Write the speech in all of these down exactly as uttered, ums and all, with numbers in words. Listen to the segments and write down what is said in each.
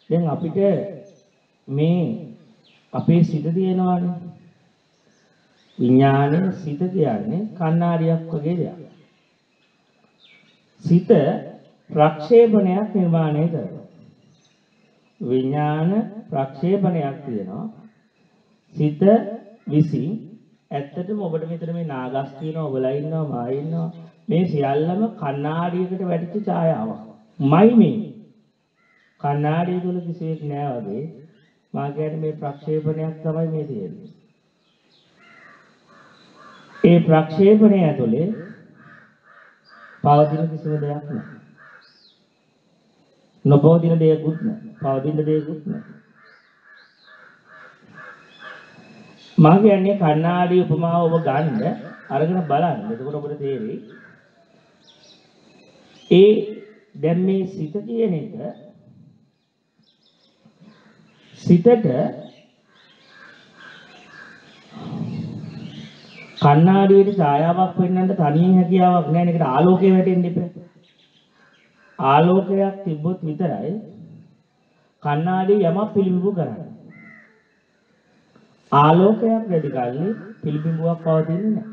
දැන් අපිට මේ අපේ සිත තියෙනවානේ. විඥානයේ සිත කියන්නේ කණ්ණාඩියක් වගේ දෙයක්. සිත ප්‍රක්ෂේපණයක් නිර්මාණය කරනවා. විඥාන ප්‍රක්ෂේපණයක් තියෙනවා. සිත විසින් ඇත්තටම ඔබට මෙතන මේ නාගස් තියෙනවා, ඔබලා ඉන්නවා, මා ඉන්නවා. මේ සියල්ලම කණ්ණාඩියකට වැටිච්ච ඡායාවක්. මයි මේ කණ්ණාඩිය තුල කිසිවෙක් නෑ වගේ මා කියන්නේ මේ ප්‍රක්ෂේපණයක් තමයි මේ තියෙන්නේ. ඒ ප්‍රක්ෂේපණය ඇතුලේ පවතින කිසිම දෙයක් නැහැ. නොපවතින දෙයක්වත් නැහැ. පවතින දෙයක්වත් නැහැ. මා කියන්නේ කණ්ණාඩි උපමාව ඔබ ගන්න අරගෙන බලන්න. එතකොට ඔබට තේරෙයි. ඒ දැන් මේ සිත කියන එක සිතට කණ්ණාඩියේ ඡායාවක් වෙන්නන්න තනියෙන් හැකියාවක් නැහැ. ඒකට ආලෝකය වැටෙන්න ඉපේ. ආලෝකයක් තිබ්බොත් විතරයි කණ්ණාඩිය යමක් පිළිඹු කරන්නේ. ආලෝකයක් වැඩි කල්ලි පිළිඹුවක් පවතින්නේ නැහැ.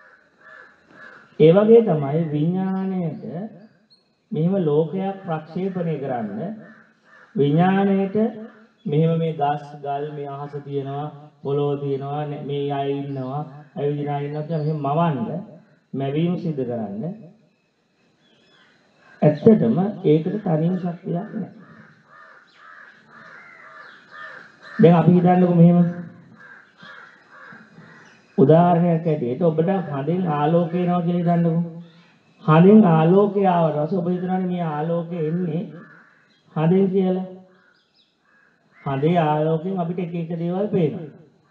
ඒ වගේ තමයි විඥාණයට මෙහෙම ලෝකයක් ප්‍රක්ෂේපණය කරන්න විඥාණයට මෙහෙම මේ ගස් ගල් මේ අහස තියෙනවා පොළොව තියෙනවා මේ අය ඉන්නවා ඇවිදිනා ඉන්නවා කියලා මෙහෙම මවන්න මැවීම සිදු කරන්න ඇත්තටම ඒකට තනියම ශක්තියක් නැහැ. දැන් අපි හිතන්නකෝ මෙහෙම උදාහරණයක් ඇටියට ඔබට හඳෙන් ආලෝකය එනවා කියලා හිතන්නකෝ. හඳෙන් ආලෝකය ආවට පස්සේ ඔබ හිතනවානේ මේ ආලෝකය එන්නේ හඳෙන් කියලා. හඳේ ආලෝකයෙන් අපිට එක එක දේවල් පේනවා.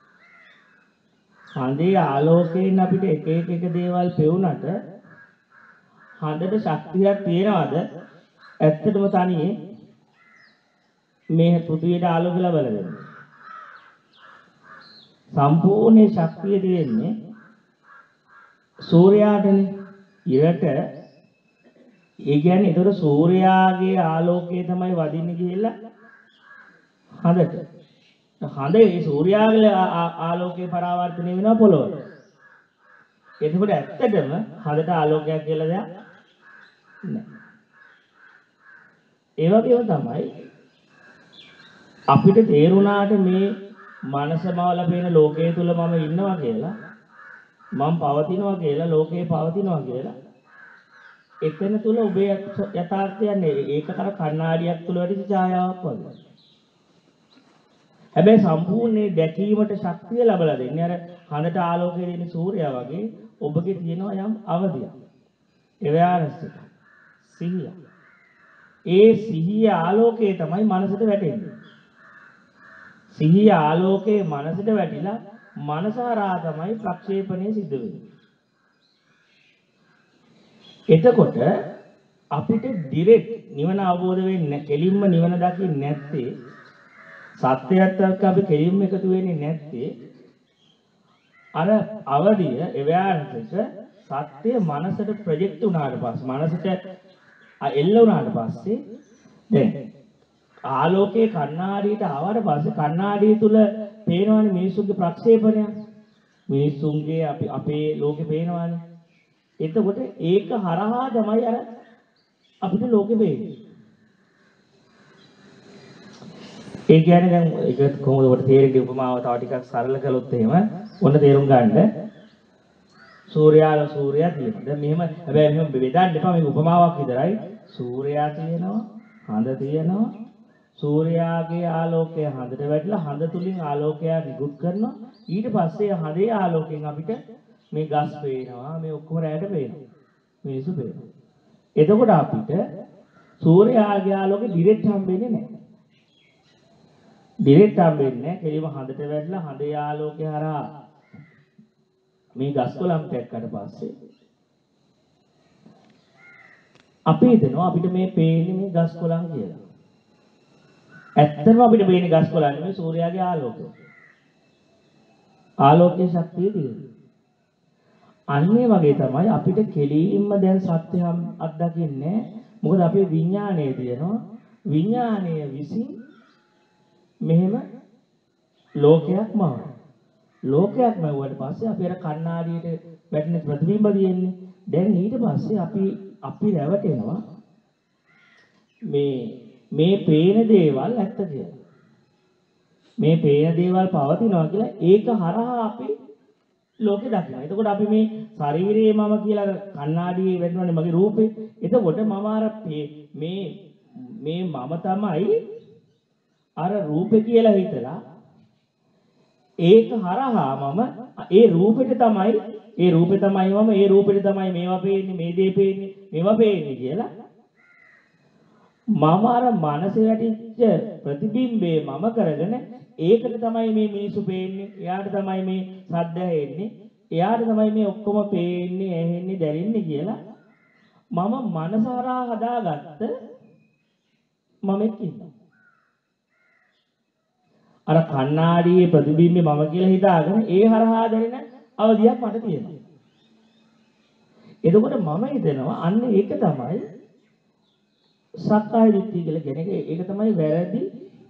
හඳේ ආලෝකයෙන් අපිට එක එක එක දේවල් පෙවුනට හඳට ශක්තියක් තියනවද? ඇත්තටම තනියේ මේ පෘථිවියට ආලෝකය ලබා දෙන්නේ. සම්පූර්ණ ශක්තිය දෙන්නේ සූර්යාටනේ. ඉරට ඒ කියන්නේ ඒතර සූර්යාගේ ආලෝකය තමයි වදින්නේ කියලා හඳට. හඳ ඒ සූර්යාගේ ආලෝකේ පරාවර්තනය වෙනවා පොළොවට. එතකොට ඇත්තටම හඳට ආලෝකයක් කියලා දෙයක් නැහැ. ඒ වගේම තමයි අපිට තේරුණාට මේ මනසමවල පේන ලෝකයේ තුල මම ඉන්නවා කියලා මම පවතිනවා කියලා ලෝකේ පවතිනවා කියලා එතන තුල ඔබේ යථාර්ථය නෙවෙයි. ඒක කර කණ්ණාඩියක් තුල වැඩි ඡායාවක් වගේ. හැබැයි සම්පූර්ණේ දැකීමට ශක්තිය ලැබලා දෙන්නේ අර හඳට ආලෝකය දෙන සූර්යයා වගේ ඔබගේ තියෙනවා යම් අවදියක්. එවයාරස් එක. සිහිය. ඒ සිහිය ආලෝකය තමයි මනසට වැටෙන්නේ. සිහිය ආලෝකයේ මනසට වැටිලා මනස හරහා තමයි ප්‍රක්ෂේපණය සිද්ධ වෙන්නේ. එතකොට අපිට ඩිරෙක්ට් නිවන අවබෝධ වෙන්නේ කෙලින්ම නිවන දකින්නේ නැත්තේ සත්‍යයත් එක්ක අපි කෙලින්ම එකතු වෙන්නේ නැත්තේ අර අවදිය එවයාරට සත්‍ය මනසට ප්‍රොජෙක්ට් වුණාට පස්සේ මනසට එල්ල වුණාට පස්සේ දැන් ආලෝකයේ කණ්ණාඩියට ආවට පස්සේ කණ්ණාඩිය තුල පේනවනේ මිනිසුන්ගේ ප්‍රක්ෂේපණය. මිනිසුන්ගේ අපි අපේ ලෝකේ පේනවනේ. එතකොට ඒක හරහා තමයි අර අපිට ලෝකෙ පේන්නේ. ඒ කියන්නේ දැන් ඒක කොහොමද ඔබට තේරෙන්නේ උපමාව තව ටිකක් සරල කළොත් එහෙම ඔන්න තේරුම් ගන්න. සූර්යාල සූර්යයා තියෙනවා. දැන් මෙහෙම හැබැයි මෙහෙම බෙදන්න එපා මේක උපමාවක් විතරයි. සූර්යයා තියෙනවා, හඳ තියෙනවා. සූර්යාගේ ආලෝකය හඳට වැටිලා හඳ තුලින් ආලෝකය නිකුත් කරනවා. ඊට පස්සේ හඳේ ආලෝකයෙන් අපිට මේ ගස් පේනවා, මේ ඔක්කොම රැයට පේනවා. මිනිස්සු පේනවා. එතකොට අපිට සූර්යාගේ ආලෝකෙ ඩිරෙක්ට් හම්බෙන්නේ නැහැ. ඩිරෙක්ට් හම්බෙන්නේ නැහැ. කෙලිම හඳට වැටිලා හඳේ ආලෝකය හරහා මේ ගස් කොළන් දැක්කට පස්සේ අපි හිතනවා අපිට මේ පේන්නේ මේ ගස් කොළන් කියලා. ඇත්තටම අපිට පේන්නේ ගස් කොළන් නෙමෙයි සූර්යාගේ ආලෝකය. ආලෝකයේ ශක්තිය තියෙනවා. අන්නේ වගේ තමයි අපිට කෙලින්ම දැන් සත්‍ය අත්දකින්නේ. මොකද අපේ විඥානයේ තියෙනවා විඥානයේ විසින් මෙහෙම ලෝකයක් මවන. ලෝකයක් මවුවට පස්සේ අපි අර කණ්ණාඩියට වැටෙන ප්‍රතිබිම්බ දෙන්නේ. දැන් ඊට පස්සේ අපි අපි රැවටෙනවා මේ මේ පේන දේවල් ඇත්ත කියලා. මේ පේන දේවල් පවතිනවා කියලා ඒක හරහා අපි ලෝකේ දකිනවා. එතකොට අපි මේ ශරීරයේ මම කියලා කණ්ණාඩියේ වැටෙනවානේ මගේ රූපේ. එතකොට මම අර මේ මේ මම තමයි අර රූපේ කියලා හිතලා ඒක හරහා මම ඒ රූපෙට තමයි ඒ රූපේ තමයි මම ඒ රූපෙට තමයි මේවා පේන්නේ මේ දේ පේන්නේ මේවා පේන්නේ කියලා මම අර මනසේ වැටිච්ච ප්‍රතිබිම්බේ මම කරගෙන ඒකට තමයි මේ මිනිස්සු පේන්නේ එයාට තමයි මේ සද්ද ඇහෙන්නේ එයාට තමයි මේ ඔක්කොම පේන්නේ ඇහෙන්නේ දැනෙන්නේ කියලා මම මනස හරහා හදාගත්ත මමෙක් ඉන්නවා අර කණ්ණාඩියේ ප්‍රතිබිම්බේ මම කියලා හිතාගෙන ඒ හරහා දැනෙන අවදියක් මට තියෙනවා එතකොට මම හිතනවා අන්න ඒක තමයි සක්කාය දිට්ඨිය කියලා කියන එක ඒක තමයි වැරදි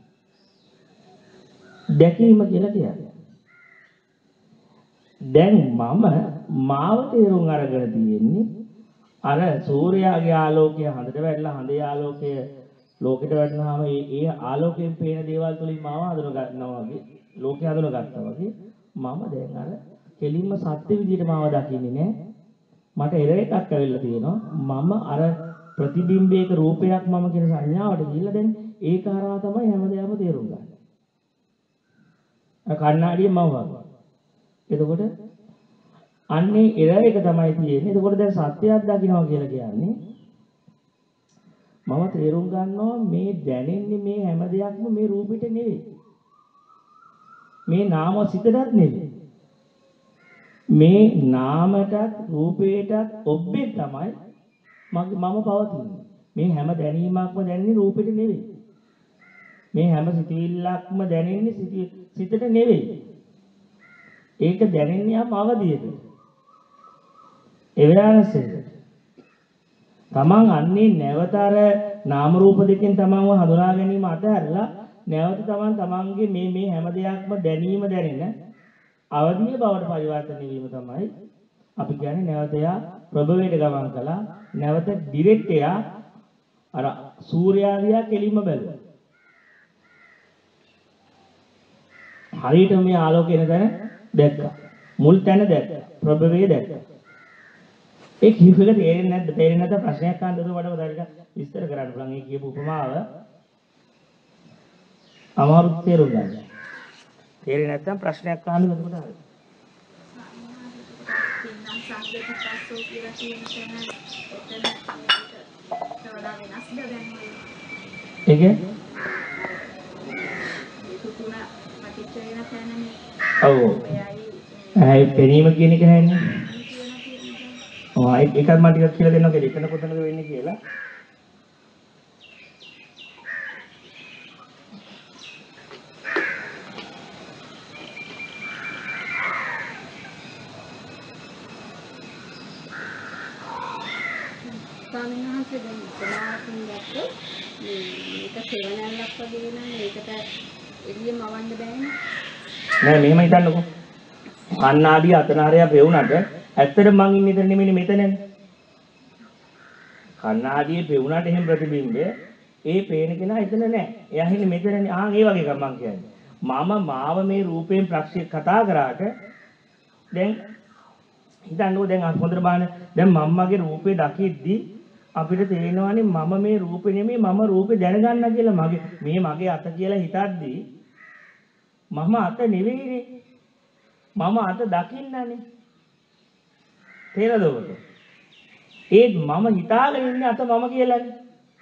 දැකීම කියලා කියන්නේ. දැන් මම මාව තේරුම් අරගෙන තියෙන්නේ අර සූර්යාගේ ආලෝකය හඳට වැටලා හඳේ ආලෝකය ලෝකෙට වැටෙනාම ඒ ඒ ආලෝකයෙන් පේන දේවල් තුලින් මාව හඳුන ගන්නවා වගේ ලෝකය හඳුන ගත්තා වගේ මම දැන් අර කෙලින්ම සත්‍ය විදිහට මාව දකින්නේ නැහැ. මට එරර එකක් ඇවිල්ලා තියෙනවා. මම අර ප්‍රතිබිම්බයක රූපයක් මම කියන සංඥාවට ගිහිල්ලා දැන් ඒක හරහා තමයි හැමදේම තේරුම් ගන්න. අර කණ්ණාඩියේ මම වගේ. එතකොට අන්නේ එරර එක තමයි තියෙන්නේ. එතකොට දැන් සත්‍යයක් දකින්නවා කියලා කියන්නේ මම තේරුම් ගන්නවා මේ දැනෙන්නේ මේ හැම දෙයක්ම මේ රූපෙට නෙවෙයි. මේ නාම සිතටත් නෙවෙයි. මේ නාමයටත් රූපයටත් ඔබ්බේ තමයි මම පවතින්නේ. මේ හැම දැනීමක්ම දැනෙන්නේ රූපෙට නෙවෙයි. මේ හැම සිතිවිල්ලක්ම දැනෙන්නේ සිතට නෙවෙයි. ඒක දැනෙන්නේ යම් අවදියකට. එවැනසෙකට. තමන් අන්නේ නැවත අර නාම රූප දෙකෙන් තමන්ව හඳුනා ගැනීම අතහැරලා නැවත තමන් තමන්ගේ මේ මේ හැම දෙයක්ම දැනීම දැනෙන අවදිය බවට පරිවර්තනය වීම තමයි අපි කියන්නේ නැවත යා ප්‍රභවයට ගමන් කළා නැවත ඩිරෙක්ට් එයා අර සූර්යාදියා කෙලින්ම බැලුවා හරියට මේ ආලෝකය එන තැන දැක්කා මුල් තැන දැක්කා ප්‍රභවයේ දැක්කා ඒ කියපු එක තේරෙන්නේ නැද්ද තේරෙන්නේ නැත්නම් ප්‍රශ්නයක් අහන්න දුර වඩා උදාරික විස්තර කරන්න පුළුවන් ඒ කියපු උපමාව අමාරු තේරුම් ගන්න තේරෙන්නේ නැත්නම් ප්‍රශ්නයක් අහන්න දුර වඩා හරි සංස්කෘතිකස්සෝ කියලා කියන තැන එතන වඩා වෙනස්ද දැන් ඒක තුන පටිච්ච වෙන තැනනේ ඔව් ඒ පෙනීම කියන එක හැන්නේ ඔව් ඒකත් මම ටිකක් කියලා දෙන්නම් කියලා එතන කොතනද වෙන්නේ කියලා ස්වාමීන් වහන්සේ දැන් සමාපින් දැක්කේ මේක සෙවණැල්ලක් වගේ නම් ඒකට එළියම අවන්න බෑනේ නෑ මෙහෙම හිතන්නකෝ කන්නාඩිය අතනාරය පෙවුනට ඇත්තට මං ඉන්නේ ඉතින් නෙමෙයි මෙතනනේ කන්නාඩියේ පෙවුනට එහෙම ප්‍රතිබිම්බය ඒ පේන කෙනා එතන නෑ එයා ඉන්නේ මෙතනනේ ආන් ඒ වගේ එකක් මං කියන්නේ මම මාව මේ රූපයෙන් ප්‍රක්ෂේ කතා කරාට දැන් හිතන්නකෝ දැන් අර හොඳට බලන්න දැන් මම්මගේ රූපේ දකිද්දි අපිට තේරෙනවානේ මම මේ රූපේ නෙමෙයි මම රූපේ දැනගන්නා කියලා මගේ මේ මගේ අත කියලා හිතද්දි මම අත නෙවෙයිනේ මම අත දකින්නනේ තේරෙද ඔබට ඒත් මම හිතාගෙන ඉන්නේ අත මම කියලානේ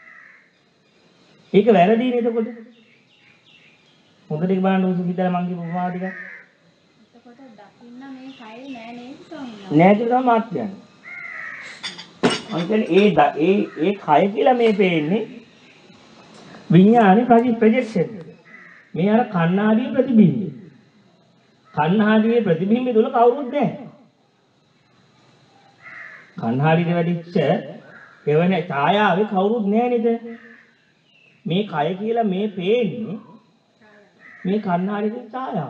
ඒක වැරදිනේ එතකොට හොඳට බලන්න උසු හිතලා මං කියපු උපමාව ටික එතකොට දකින්න මේ කය නෑ නේද සෝමනා නෑ කියලා මාත් කියන්නේ අන්තේ ඒ ඒ ඒ කය කියලා මේ පේන්නේ විඥානේ ප්‍රොජෙක්ෂන් මේ අර කණ්ණාඩියේ ප්‍රතිබිම්බය කණ්ණාඩියේ ප්‍රතිබිම්බය තුල කවුරුත් නැහැ කණ්ණාඩියේ වැඩිච්ච එවන ඡායාවේ කවුරුත් නැහැ නේද මේ කය කියලා මේ පේන්නේ මේ කණ්ණාඩියේ ඡායාව.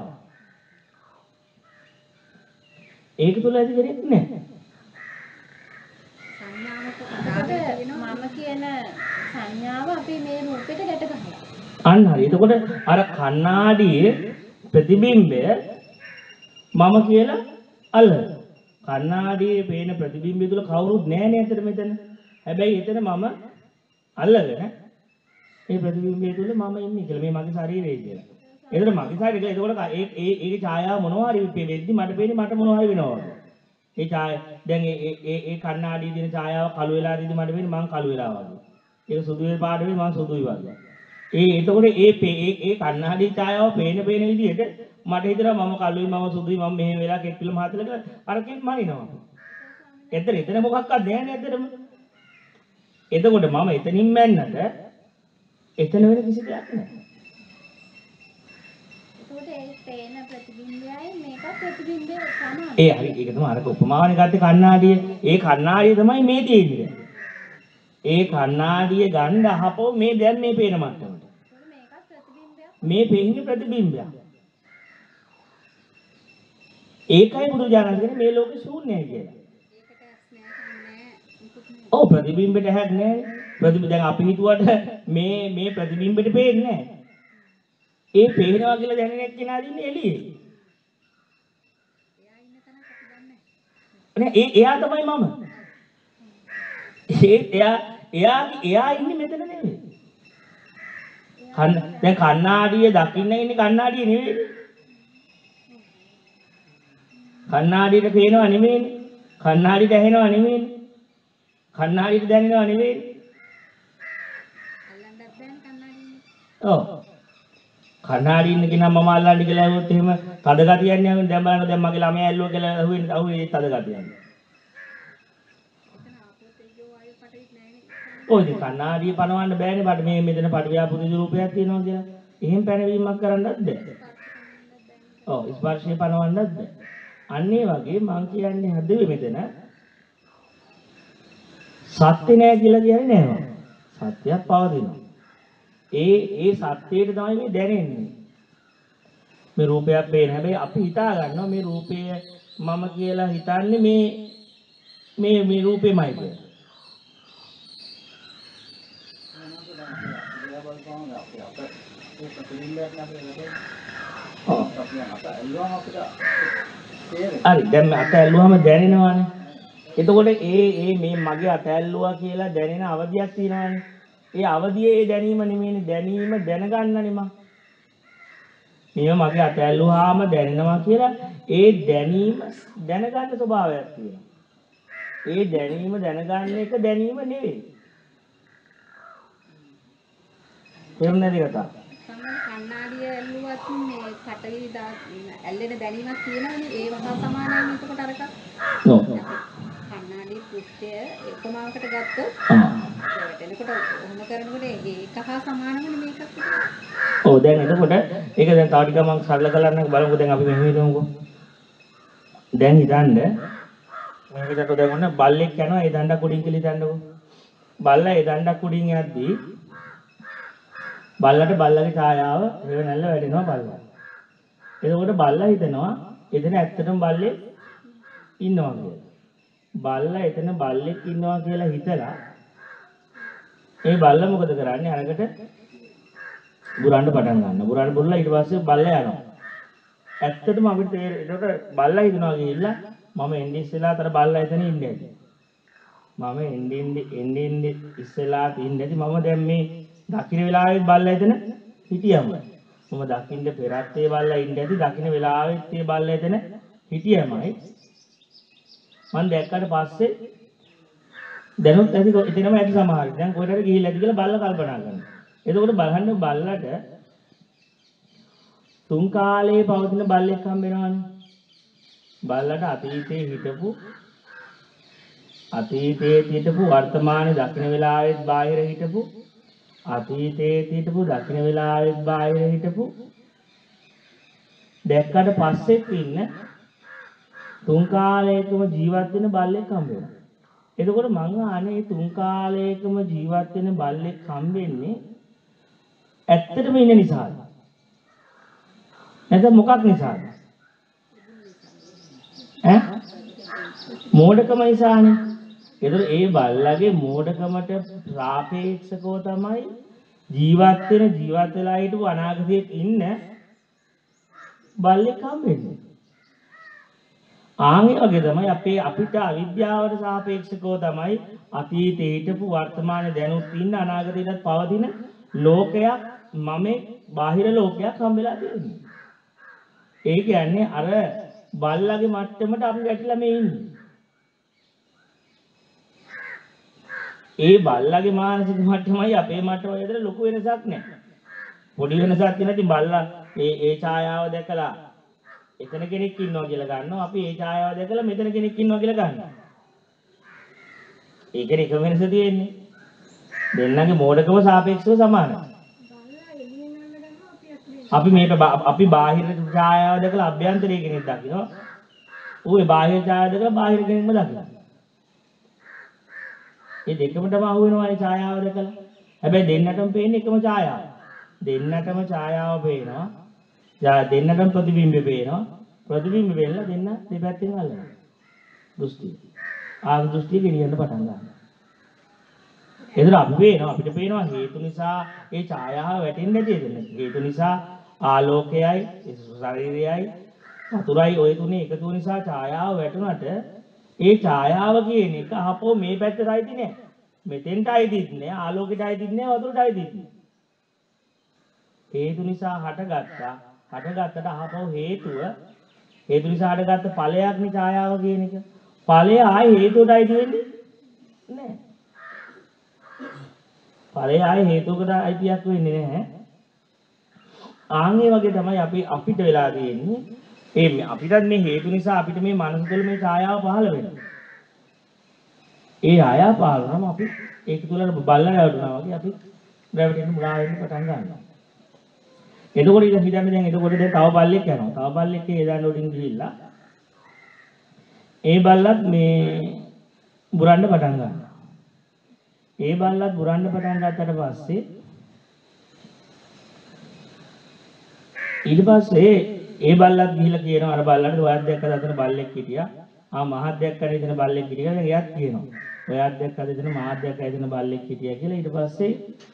ඒක තුල ඇති කෙනෙක් නැහැ. සංඥාවට මම කියන සංඥාව අපි මේ රූපෙට ගැට ගන්නවා. අන්න හරි. එතකොට අර කණ්ණාඩියේ ප්‍රතිබිම්බය මම කියලා අල්ලන. කණ්ණාඩියේ පේන ප්‍රතිබිම්බය තුල කවුරුත් නැහැ නේ ඇත්තට මෙතන. හැබැයි එතන මම අල්ලගෙන මේ ප්‍රතිබිම්බය තුල මම ඉන්නේ කියලා මේ මගේ ශරීරය කියලා. එතකොට මගේ ශරීරය කියලා එතකොට ඒ ඒ ඒකේ ඡායාව මොනවා හරි වෙද්දි මට පේන්නේ මට මොනවා හරි වෙනවා වගේ. ඒ ඡාය දැන් ඒ ඒ ඒ කණ්ණාඩියේ තියෙන ඡායාව කළු වෙලා දිදි මට වෙන්නේ මං කළු වෙලා වගේ. ඒක සුදු වේ පාට වෙන්නේ මං සුදුයි වගේ. ඒ එතකොට ඒ ඒ ඒ කණ්ණාඩියේ ඡායාව පේන පේන විදිහට මට හිතෙනවා මම කළුයි මම සුදුයි මම මෙහෙම වෙලා කෙට්ටිල මහතල කියලා අර කෙත් මනිනවා. එතන එතන මොකක්වත් නැහැ නේ එතනම. එතකොට මම එතනින් මැන්නට එතන වෙන කිසි දෙයක් නැහැ. පේන ප්‍රතිබිම්බයයි මේක ප්‍රතිබිම්බය සමානයි. ඒ හරි ඒක තමයි අර උපමාවනේ ගත්තේ කණ්ණාඩිය. ඒ කණ්ණාඩිය තමයි මේ තියෙන්නේ. ඒ කණ්ණාඩිය ගන්න අහපෝ මේ දැන් මේ පේන මට්ටමට. මේක ප්‍රතිබිම්බයක්. මේ පේන්නේ ප්‍රතිබිම්බයක්. ඒකයි බුදුජානක කියන්නේ මේ ලෝකේ ශූන්‍යයි කියලා. ඒකට නැහැ නැහැ. ඔව් ප්‍රතිබිම්බෙට හැක් නැහැ. ප්‍රතිබිම්බ දැන් අපි හිතුවට මේ මේ ප්‍රතිබිම්බෙට පේන්නේ නැහැ. ඒ පේනවා කියලා දැනෙන එක්කෙනා දින්නේ එළියේ. එයා ඉන්න තැනක් අපි දන්නේ නැහැ. ඒ එයා තමයි මම. ඒ එයා එයා එයා ඉන්නේ මෙතන නෙවෙයි. කන්න දැන් කණ්ණාඩියේ දකින්න ඉන්නේ කණ්ණාඩියේ නෙවෙයි. කණ්ණාඩියට පේනවා නෙවෙයිනේ. කණ්ණාඩියට ඇහෙනවා නෙවෙයිනේ. කණ්ණාඩියට දැනෙනවා නෙවෙයිනේ. අල්ලන්නත් බෑනේ කන්නාඩින්නේ. ඔව්. කණ්ණාඩි ඉන්න කෙනා මම අල්ලන්න කියලා ඇහුවොත් එහෙම තද ගතියක් නෑ. දැන් බලන්න දැන් මගේ ළමයා ඇල්ලුවා කියලා අහුවෙන්නේ අහුවේ ඒ තද ගතියක්. එතන ආපෝ තේජෝ වායු පටවිත් නැහැනේ. ඔය ඉතින් කණ්ණාඩිය පනවන්න බෑනේ. බඩ මේ මෙතන පටවියා පුරුදු රූපයක් තියෙනවා කියලා. එහෙම පැනවීමක් කරන්නත් බෑ. ඔව් ස්පර්ශය පනවන්නත් බෑ. අන්න ඒ වගේ මං කියන්නේ හදෙන්නේ මෙතන සත්‍ය නෑ කියලා කියන්නේ නෑ. සත්‍යයක් පවතිනවා. ඒ ඒ සත්‍යයට තමයි මේ දැනෙන්නේ. මේ රූපයක් පේන. හැබැයි අපි හිතා ගන්නවා මේ රූපය මම කියලා හිතන්නේ මේ මේ මේ රූපෙමයි කියලා. හරි දැන් අත ඇල්ලුවාම දැනෙනවානේ. එතකොට ඒ ඒ මේ මගේ අත ඇල්ලුවා කියලා දැනෙන අවධියක් තියෙනවානේ. ඒ අවදියේ ඒ දැනීම නෙමෙයිනේ දැනීම දැනගන්නනේ මම. මේව මගේ අත ඇල්ලුවාම දැනෙනවා කියලා ඒ දැනීම දැනගන්න ස්වභාවයක් තියෙනවා. ඒ දැනීම දැනගන්න එක දැනීම නෙවෙයි. තේරුණාද කතාව? සමහර කන්නාඩිය ඇල්ලුවත් මේ පටවි දා ඇල්ලෙන දැනීමක් තියෙනවනේ ඒ වහා සමානයි මේකට අරක. ඔව්. කන්නාඩි පෘෂ්ඨය උපමාවකට ගත්තොත් ආ. එතනකොට ඔහොම කරනකොට ඒක හා සමානමනේ මේකත්. ඔව් දැන් එතකොට ඒක දැන් තව ටිකක් මම සරල කරන්න බලමුකෝ. දැන් අපි මෙහෙම හිතමුකෝ. දැන් හිතන්න මේකට දැන් ඔන්න බල්ලෙක් යනවා ඒ දණ්ඩක් උඩින් කියලා හිතන්නකෝ. බල්ලා ඒ දණ්ඩක් උඩින් යද්දී බල්ලට බල්ලගේ ඡායාව හේව නැල්ල වැටෙනවා බල්ලා. එතකොට බල්ලා හිතනවා එතන ඇත්තටම බල්ලෙක් ඉන්නවා කියලා. බල්ලා එතන බල්ලෙක් ඉන්නවා කියලා හිතලා ඒ බල්ලා මොකද කරන්නේ? අරකට බුරන්න පටන් ගන්නවා. බුරන්න බුරලා ඊට පස්සේ බල්ලා යනවා. ඇත්තටම අපිට ඒකට බල්ලා හිතනවා ගිහිල්ලා මම එන්නේ ඉස්සෙල්ලා අතර බල්ලා එතන ඉන්නේ ඇති. මම එන්නේ එන්නේ එන්නේ ඉස්සෙල්ලා තින්නේ ඇති. මම දැන් මේ දකින්න වෙලාවෙත් බල්ලා එතන හිටියම. මම දකින්න පෙරත් ඒ බල්ලා ඉන්නේ ඇති. දකින්න වෙලාවෙත් ඒ බල්ලා එතන හිටියමයි. මම දැක්කට පස්සේ දැනුත් ඇති එතනම ඇති සමහර. දැන් කොහෙටද ගිහිල්ලා ඇති කියලා බල්ලා කල්පනා කරනවා. එතකොට බලන්න බල්ලට තුන් කාලේ පවතින බල්ලෙක් හම්බ වෙනවනේ. බල්ලට අතීතේ හිටපු අතීතයේ හිටපු වර්තමානයේ දකින්න වෙලාවෙත් බාහිර හිටපු අතීතයේ හිටපු දකින්න වෙලාවෙත් බාහිර හිටපු දැක්කට පස්සෙත් ඉන්න තුන් කාලයකම ජීවත් වෙන බල්ලෙක් හම්බ වෙනවා. එතකොට මං අහන්නේ තුන් කාලයකම ජීවත් වෙන බල්ලෙක් හම්බෙන්නේ ඇත්තටම ඉන්න නිසාද? නැත්නම් මොකක් නිසාද? ඈ මෝඩකම නිසානේ. ඒතර ඒ බල්ලගේ මෝඩකමට සාපේක්ෂකව තමයි ජීවත් වෙන ජීවත් වෙලා හිටපු අනාගතයේ ඉන්න බල්ලෙක් හම්බෙන්නේ. ආන්ගේ වගේ තමයි අපේ අපිට අවිද්‍යාවට සාපේක්ෂකව තමයි අතීතේ හිටපු වර්තමානයේ දැනුත් ඉන්න අනාගතයටත් පවතින ලෝකයක් මම බාහිර ලෝකයක් හම්බෙලා තියෙන්නේ. ඒ කියන්නේ අර බල්ලගේ මට්ටමට අපි වැටිලා මේ ඉන්නේ. ඒ බල්ලගේ මානසික මට්ටමයි අපේ මට්ටමයි අතර ලොකු වෙනසක් නැහැ. පොඩි වෙනසක් තියෙනවා. ඉතින් බල්ලා ඒ ඒ ඡායාව දැකලා එතන කෙනෙක් ඉන්නවා කියලා ගන්නවා. අපි ඒ ඡායාව දැකලා මෙතන කෙනෙක් ඉන්නවා කියලා ගන්නවා. ඒකේ එක වෙනස තියෙන්නේ. දෙන්නගේ මෝඩකම සාපේක්ෂව සමානයි. අපි මේක අපි බාහිර ඡායාව දැකලා අභ්‍යන්තරයේ කෙනෙක් දකිනවා. ඌ ඒ බාහිර ඡායාව දැකලා බාහිර කෙනෙක්ම දකිනවා. මේ දෙකමටම අහු වෙනවා ඒ ඡායාව දැකලා. හැබැයි දෙන්නටම පේන්නේ එකම ඡායාව. දෙන්නටම ඡායාව පේනවා. දෙන්නටම ප්‍රතිබිම්බය පේනවා. ප්‍රතිබිම්බ වෙන්න දෙන්න දෙපැත්තෙන් අල්ලනවා. දෘෂ්ටි. ආ දෘෂ්ටි ගෙනියන්න පටන් ගන්නවා. ඒතර අපි පේනවා අපිට පේනවා හේතු නිසා ඒ ඡායාව වැටෙන්නේ නැති දෙන්න. හේතු නිසා ආලෝකයයි ශරීරයයි වතුරයි ওই තුනේ එකතු නිසා ඡායාව වැටුණාට ඒ ඡායාව කියන එක අහපෝ මේ පැත්තට අයිති නෑ. මෙතෙන්ට අයිතිත් නෑ, ආලෝකයට අයිතිත් නෑ, වතුරට අයිතිත් නෑ. හේතු නිසා හටගත්තා. හටගත්තට අහපෝ හේතුව හේතු නිසා හටගත්ත ඵලයක් නේ ඡායාව කියන එක. ඵලය ආයි හේතුවට අයිති වෙන්නේ නෑ. ඵලය ආයි හේතුවකට අයිතියක් වෙන්නේ නැහැ. ආන්ගේ වගේ තමයි අපි අපිට වෙලා තියෙන්නේ. ඒ අපිටත් මේ හේතු නිසා අපිට මේ මනස තුළ මේ ඡායාව පහළ වෙනවා. ඒ ආයාව පහළ වුණාම අපි ඒක තුළ බල්ලා රැවටුණා වගේ අපි රැවටෙන්න මුලා වෙන්න පටන් ගන්නවා. එතකොට ඉතින් හිතන්නේ දැන් එතකොට දැන් තව බල්ලෙක් යනවා. තව බල්ලෙක් ඒ දාන්න උඩින් ගිහිල්ලා ඒ බල්ලත් මේ බුරන්න පටන් ගන්නවා. ඒ බල්ලත් බුරන්න පටන් ගත්තට පස්සේ ඊට පස්සේ ඒ බල්ලත් ගිහිල්ලා කියනවා අර බල්ලන්ට ඔයත් දැක්කද අතන බල්ලෙක් හිටියා. ආ මහත් දැක්කද එතන බල්ලෙක් හිටියා. දැන් එයාත් කියනවා. ඔයත් දැක්කද එතන මහත් දැක්කද එතන බල්ලෙක් හිටියා කියලා. ඊට පස්සේ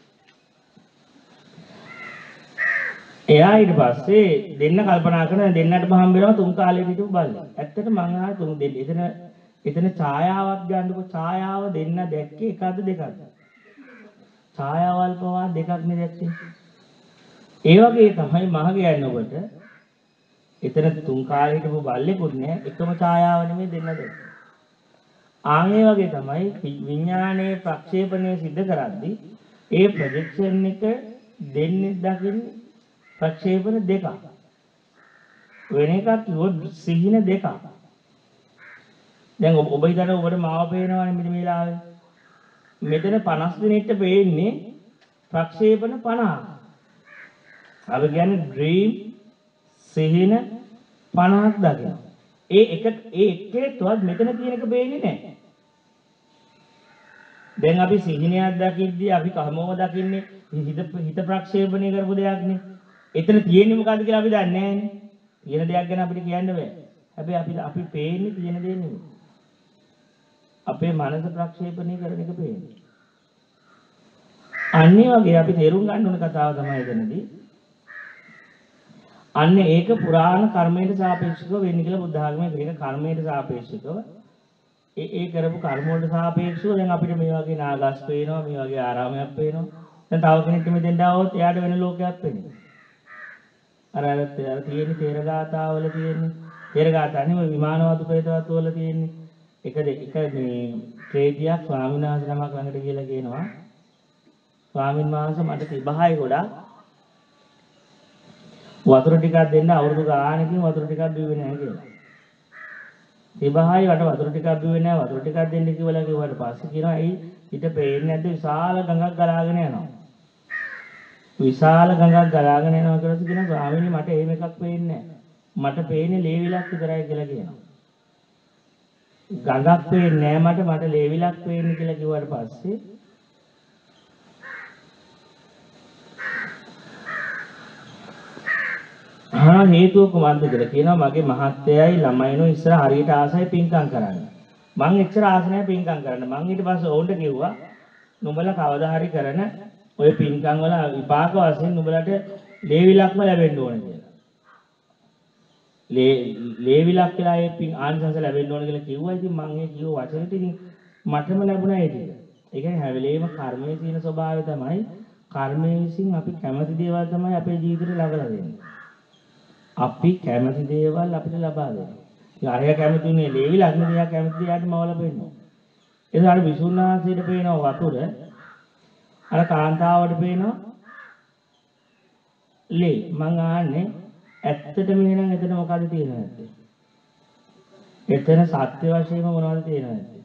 එයා ඊට පස්සේ දෙන්න කල්පනා කරන දෙන්නටම හම්බ වෙනවා තුන් කාලේ හිටපු බල්ලෙක්. ඇත්තට මං අහලා තුන් දෙන්න. එතන එතන ඡායාවක් ගන්නකො ඡායාව දෙන්න දැක්කේ එකද දෙකද? ඡායාවල් පවා දෙකක් නේ දැක්කේ. ඒ වගේ තමයි මහ කියන්නේ ඔබට එතන තුන් කාලේ හිටපු බල්ලෙකුත් නෑ එකම ඡායාව නෙමෙයි දෙන්න දෙන්නේ. ආන් ඒ වගේ තමයි විඥානයේ ප්‍රක්ෂේපණය සිද්ධ කරද්දී ඒ ප්‍රොජෙක්ෂන් එක දෙන්නේ දකින්නේ ප්‍රක්ෂේපණ දෙකක්. වෙන එකක් කිව්වොත් සිහින දෙකක්. දැන් ඔබ හිතන ඔබට මාව පේනවනේ මෙන්න මේ වෙලාවේ. මෙතන පනස් දිනෙට පේන්නේ ප්‍රක්ෂේපණ පනහක්. අපි කියන්නේ ඩ්‍රීම් සිහින පනහක් දකිනවා. ඒ එක ඒ එකේටවත් මෙතන තියෙන එක පේන්නේ නැහැ. දැන් අපි සිහිනයක් දකිද්දී අපි කර්මව දකින්නේ හිත හිත ප්‍රක්ෂේපණය කරපු දෙයක්නේ. එතන තියෙන්නේ මොකද්ද කියලා අපි දන්නේ නැහැනේ. තියෙන දෙයක් ගැන අපිට කියන්න බෑ. හැබැයි අපි අපි පේන්නේ තියෙන දේ නෙමෙයි. අපේ මනස ප්‍රක්ෂේපණය කරන එක පේන්නේ. අන්නේ වගේ අපි තේරුම් ගන්න ඕන කතාව තමයි එතනදී. අන්න ඒක පුරාණ කර්මයට සාපේක්ෂව වෙන්නේ කියලා බුද්ධ ආගමේ කියන කර්මයට සාපේක්ෂව ඒ ඒ කරපු කර්ම වලට සාපේක්ෂව දැන් අපිට මේ වගේ නාගස් පේනවා මේ වගේ ආරාමයක් පේනවා. දැන් තව කෙනෙක් මෙතෙන් ඩාවොත් එයාට වෙන ලෝකයක් පේනවා. අර අර තියෙන තේරගාතාවල තියෙන්නේ තේරගාතා නෙමෙයි විමානවතු ප්‍රේතවතු වල තියෙන්නේ. එක එක මේ ක්‍රේතියක් ස්වාමීන් වහන්සේ නමක් ළඟට ගිහලා කියනවා ස්වාමීන් වහන්සේ මට තිබහයි ගොඩක් වතුර ටිකක් දෙන්න අවුරුදු ගානකින් වතුර ටිකක් බිව්වේ නැහැ කියලා. තිබහයි වට වතුර ටිකක් බිව්වේ නැහැ වතුර ටිකක් දෙන්න කිව්වලා කිව්වට පස්සේ කියනවා එයි ඊට පේන්නේ නැද්ද විශාල ගඟක් ගලාගෙන යනවා. විශාල ගඟක් ගලාගෙන යනවා කියලා කියනවා ස්වාමීනි මට එහෙම එකක් පේන්නේ නැහැ. මට පේන්නේ ලේ විලක් විතරයි කියලා කියනවා. ගඟක් පේන්නේ නැහැ මට මට ලේ විලක් පේන්නේ කියලා කිව්වට පස්සේ ආ අහනවා හේතුව කුමක්ද කියලා. කියනවා මගේ මහත්තයයි ළමයිනෝ ඉස්සර හරියට ආසයි පින්කම් කරන්න. මං එච්චර ආස නැහැ පින්කම් කරන්න. මං ඊට පස්සේ ඕන්ට කිව්වා නුඹලා කවදා හරි කරන ඔය පින්කම් වල විපාක වශයෙන් නුඹලට ලේවිලක්ම ලැබෙන්න ඕන කියලා. ලේ ලේවිලක් කියලා ඒ පින් ආනිසංස ලැබෙන්න ඕන කියලා කිව්වා. ඉතින් මං ඒ කිව්ව වචනෙට ඉතින් මටම ලැබුණා ඒක. ඒ කියන්නේ හැම වෙලේම කර්මයේ තියෙන ස්වභාවය තමයි කර්මයේ විසින් අපි කැමති දේවල් තමයි අපේ ජීවිතේට ලබලා දෙන්නේ. අපි කැමති දේවල් අපිට ලබා දෙනවා. ඉතින් අරයා කැමතිනේ ලේවිලක් නේ එයා කැමති දේට මවල පෙන්නනවා. ඒක අර විසුණුනාසයට පේනවා වතුර අර කාන්තාවට පේනවා ලේ. මං ආන්නේ ඇත්තටම එහෙනම් එතන මොකද තියෙන්නේ නැත්තේ? එතන සත්‍ය වශයෙන්ම මොනවද තියෙන්නේ නැත්තේ?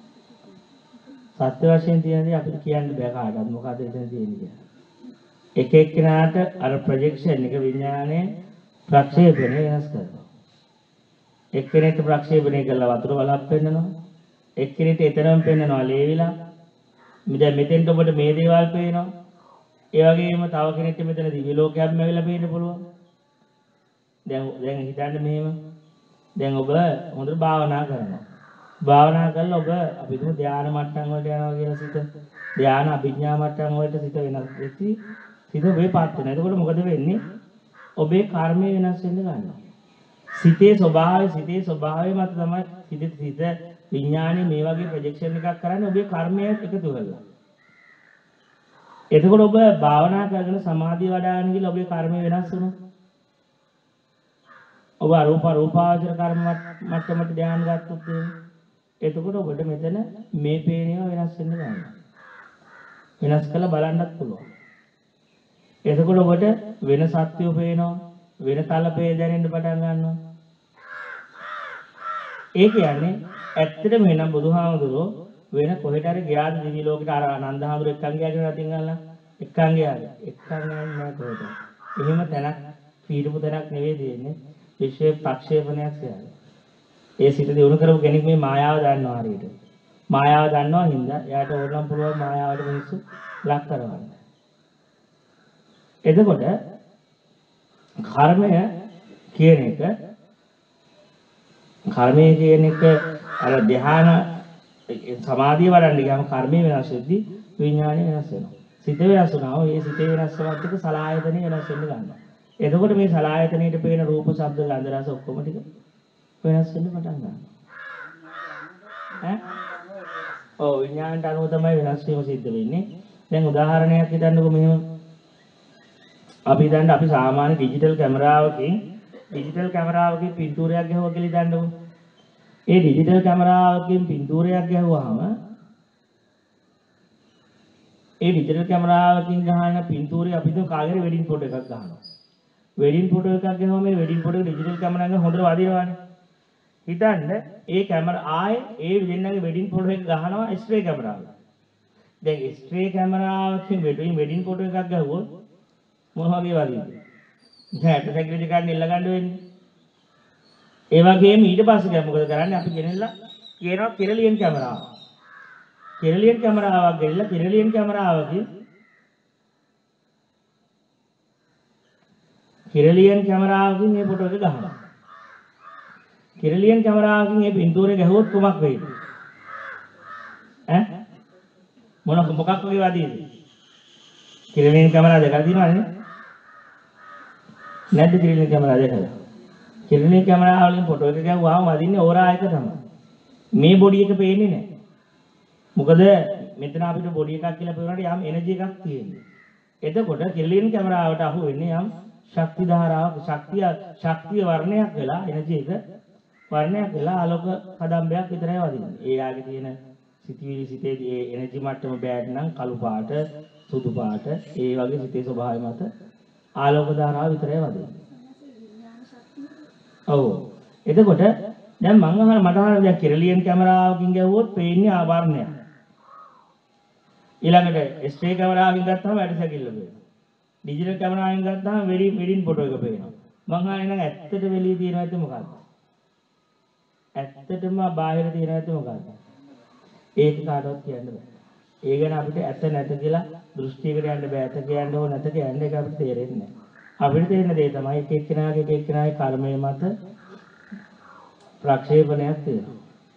සත්‍ය වශයෙන් තියෙන දේ අපිට කියන්න බෑ කාටවත් මොකද එතන තියෙන්නේ කියලා. එක එක්කෙනාට අර ප්‍රොජෙක්ෂන් එක විඥානයේ ප්‍රක්ෂේපණය වෙනස් කරනවා. එක්කෙනෙක්ට ප්‍රක්ෂේපණය කළා වතුර වලක් පෙන්නනවා. එක්කෙනෙක්ට එතරම් පෙන්නනවා ලේවිලා. දැන් මෙතෙන්ට ඔබට මේ දේවල් පේනවා. ඒ වගේම තව කෙනෙක්ට මෙතන දිව්‍ය ලෝකයක් ලැබිලා පේන්න පුළුවන්. දැන් දැන් හිතන්න මෙහෙම. දැන් ඔබ හොඳට භාවනා කරනවා. භාවනා කරලා ඔබ අපි හිතමු ධානා මට්ටම් වලට යනවා කියලා සිත. ධානා අභිඥා මට්ටම් වලට සිත වෙනස් වෙච්චි සිත වෙපත් වෙනවා. එතකොට මොකද වෙන්නේ? ඔබේ කර්මය වෙනස් වෙන්න ගන්නවා. සිතේ ස්වභාවය සිතේ ස්වභාවය මත තමයි සිත සිත විඥානේ මේ වගේ ප්‍රොජෙක්ෂන් එකක් කරන්නේ ඔබේ කර්මය එකතු කරලා. එතකොට ඔබ භාවනා කරගෙන සමාධිය වඩාගෙන ගිහලා ඔබේ කර්මය වෙනස් වෙනවා. ඔබ අරූප රූපාවචර කර්ම මට්ටමට ධ්‍යාන ගත්තොත් එතකොට ඔබට මෙතන මේ පේනවා වෙනස් වෙන්න ගන්නවා. වෙනස් කළා බලන්නත් පුළුවන්. එතකොට ඔබට වෙන සත්‍යෝ පේනවා වෙන තලපේ දැනෙන්න පටන් ගන්නවා. ඒ කියන්නේ ඇත්තටම වෙනම් බුදුහාමුදුරෝ වෙන කොහෙට හරි ගියාද දිවි ලෝකෙට අර ආනන්දහාමුදුර එක්කන් ගියාද නැතිනම් අල්ලා එක්කන් ගියාද එක්කන් යන්නේ කොහෙද? එහෙම තැනක් පීඩපු තැනක් නෙවෙයි දෙන්නේ විශ්ව ප්‍රක්ෂේපණයක් කියලා. ඒ සිත දිනු කරපු කෙනෙක් මේ මායාව දන්නවා හරියට. මායාව දන්නවා හින්දා එයාට ඕනනම් පුළුවන් මායාවට මිනිස්සු ලක් කරවන්න. එතකොට කර්මය කියන එක කර්මය කියන එක අර ධ්‍යාන සමාධිය වඩන්න ගියාම කර්මය වෙනස් වෙද්දී විඥානය වෙනස් වෙනවා. සිත වෙනස් වෙනවා. ඒ සිතේ වෙනස් වෙනත් එක සලආයතනෙ වෙනස් වෙන්න ගන්නවා. එතකොට මේ සලආයතනෙට පේන රූප, ශබ්ද, ගන්ධ, රස ඔක්කොම ටික වෙනස් වෙන්න පටන් ගන්නවා. ඈ? ඔව් විඥාණයට අනුව තමයි වෙනස් වීම සිද්ධ වෙන්නේ. දැන් උදාහරණයක් හිතන්නකෝ මෙහෙම. අපි දැන් අපි සාමාන්‍ය ඩිජිටල් කැමරාවකින් ඩිජිටල් කැමරාවකින් පින්තූරයක් ගැහුවා කියලා හිතන්නකෝ. ඒ ඩිජිටල් කැමරාවකින් පින්තූරයක් ගැහුවාම ඒ ඩිජිටල් කැමරාවකින් ගහන පින්තූරය අපි හිතමු කාගෙරි වෙඩින් ෆොටෝ එකක් ගහනවා. වෙඩින් ෆොටෝ එකක් ගහුවම මේ වෙඩින් ෆොටෝ එක ඩිජිටල් කැමරාවෙන් හොඳට වදිනවානේ. හිතන්න ඒ කැමරා ආයේ ඒ දෙන්නගේ වෙඩින් ෆොටෝ එක ගහනවා එක්ස්රේ කැමරාවල. දැන් එක්ස්රේ කැමරාවකින් වෙඩින් වෙඩින් ෆොටෝ එකක් ගහුවොත් මොන වගේ වදින්ද? දැන් සෙක්යුරිටි කාඩ් නෙල්ල ගන්න වෙන්නේ. ඒ වගේම ඊට පස්සේ මොකද කරන්නේ? අපි ගෙනෙල්ලා කියනවා කෙරලියන් කැමරාව. කෙරලියන් කැමරාවක් ගෙනilla කෙරලියන් කැමරාවකින් කෙරලියන් කැමරාවකින් මේ ෆොටෝ එක ගහනවා. කෙරලියන් කැමරාවකින් මේ පින්තූරය ගැහුවොත් කොමක් වෙයිද? ඈ මොන මොකක් වගේ වදින්ද? කෙරලියන් කැමරා දෙකක් තියෙනවනේ. නැද්ද කෙරලියන් කැමරා දෙකක්? කෙරලියන් කැමරාව වලින් ෆොටෝ එක ගැහුවාම වදින්නේ ඕරා එක තමයි. මේ බොඩි එක පේන්නේ නැහැ. මොකද මෙතන අපිට බොඩි එකක් කියලා පේනකොට යම් එනර්ජි එකක් තියෙනවා. එතකොට කෙරලියන් කැමරාවට අහු වෙන්නේ යම් ශක්ති ධාරාවක් ශක්තිය ශක්තිය වර්ණයක් වෙලා එනර්ජි එක වර්ණයක් වෙලා ආලෝක කදම්බයක් විතරයි වදින්නේ. ඒ ආගේ තියෙන සිතිවිලි සිතේ ඒ එනර්ජි මට්ටම බෑඩ් නම් කළු පාට සුදු පාට ඒ වගේ සිතේ ස්වභාවය මත ආලෝක ධාරාව විතරයි වදින්නේ. ඔව්. එතකොට දැන් මම අහන මට අහන දැන් කෙරලියන් කැමරාවකින් ගැහුවොත් පේන්නේ ආවරණයක්. ඊළඟට එක්ස්රේ කැමරාවකින් ගත්තාම වැඩසැකිල්ල පේනවා. ඩිජිටල් කැමරාවෙන් ගත්තාම වෙඩි වෙඩින් ෆොටෝ එක පේනවා. මම අහන්නේ නම් ඇත්තට වෙලිය තියෙනවද මොකක්ද? ඇත්තටම බාහිර තියෙනවද මොකක්ද? ඒක කාටවත් කියන්න බෑ. ඒ ගැන අපිට ඇත්ත නැත කියලා දෘෂ්ටියකට යන්න බෑ. ඇත්ත කියන්න ඕන නැත කියන්න එක අපිට තේරෙන්නේ නැහැ. අපිට තේරෙන දේ තමයි එක එක්කෙනාගේ එක එක්කෙනාගේ කර්මය මත ප්‍රක්ෂේපණයක් තියෙනවා.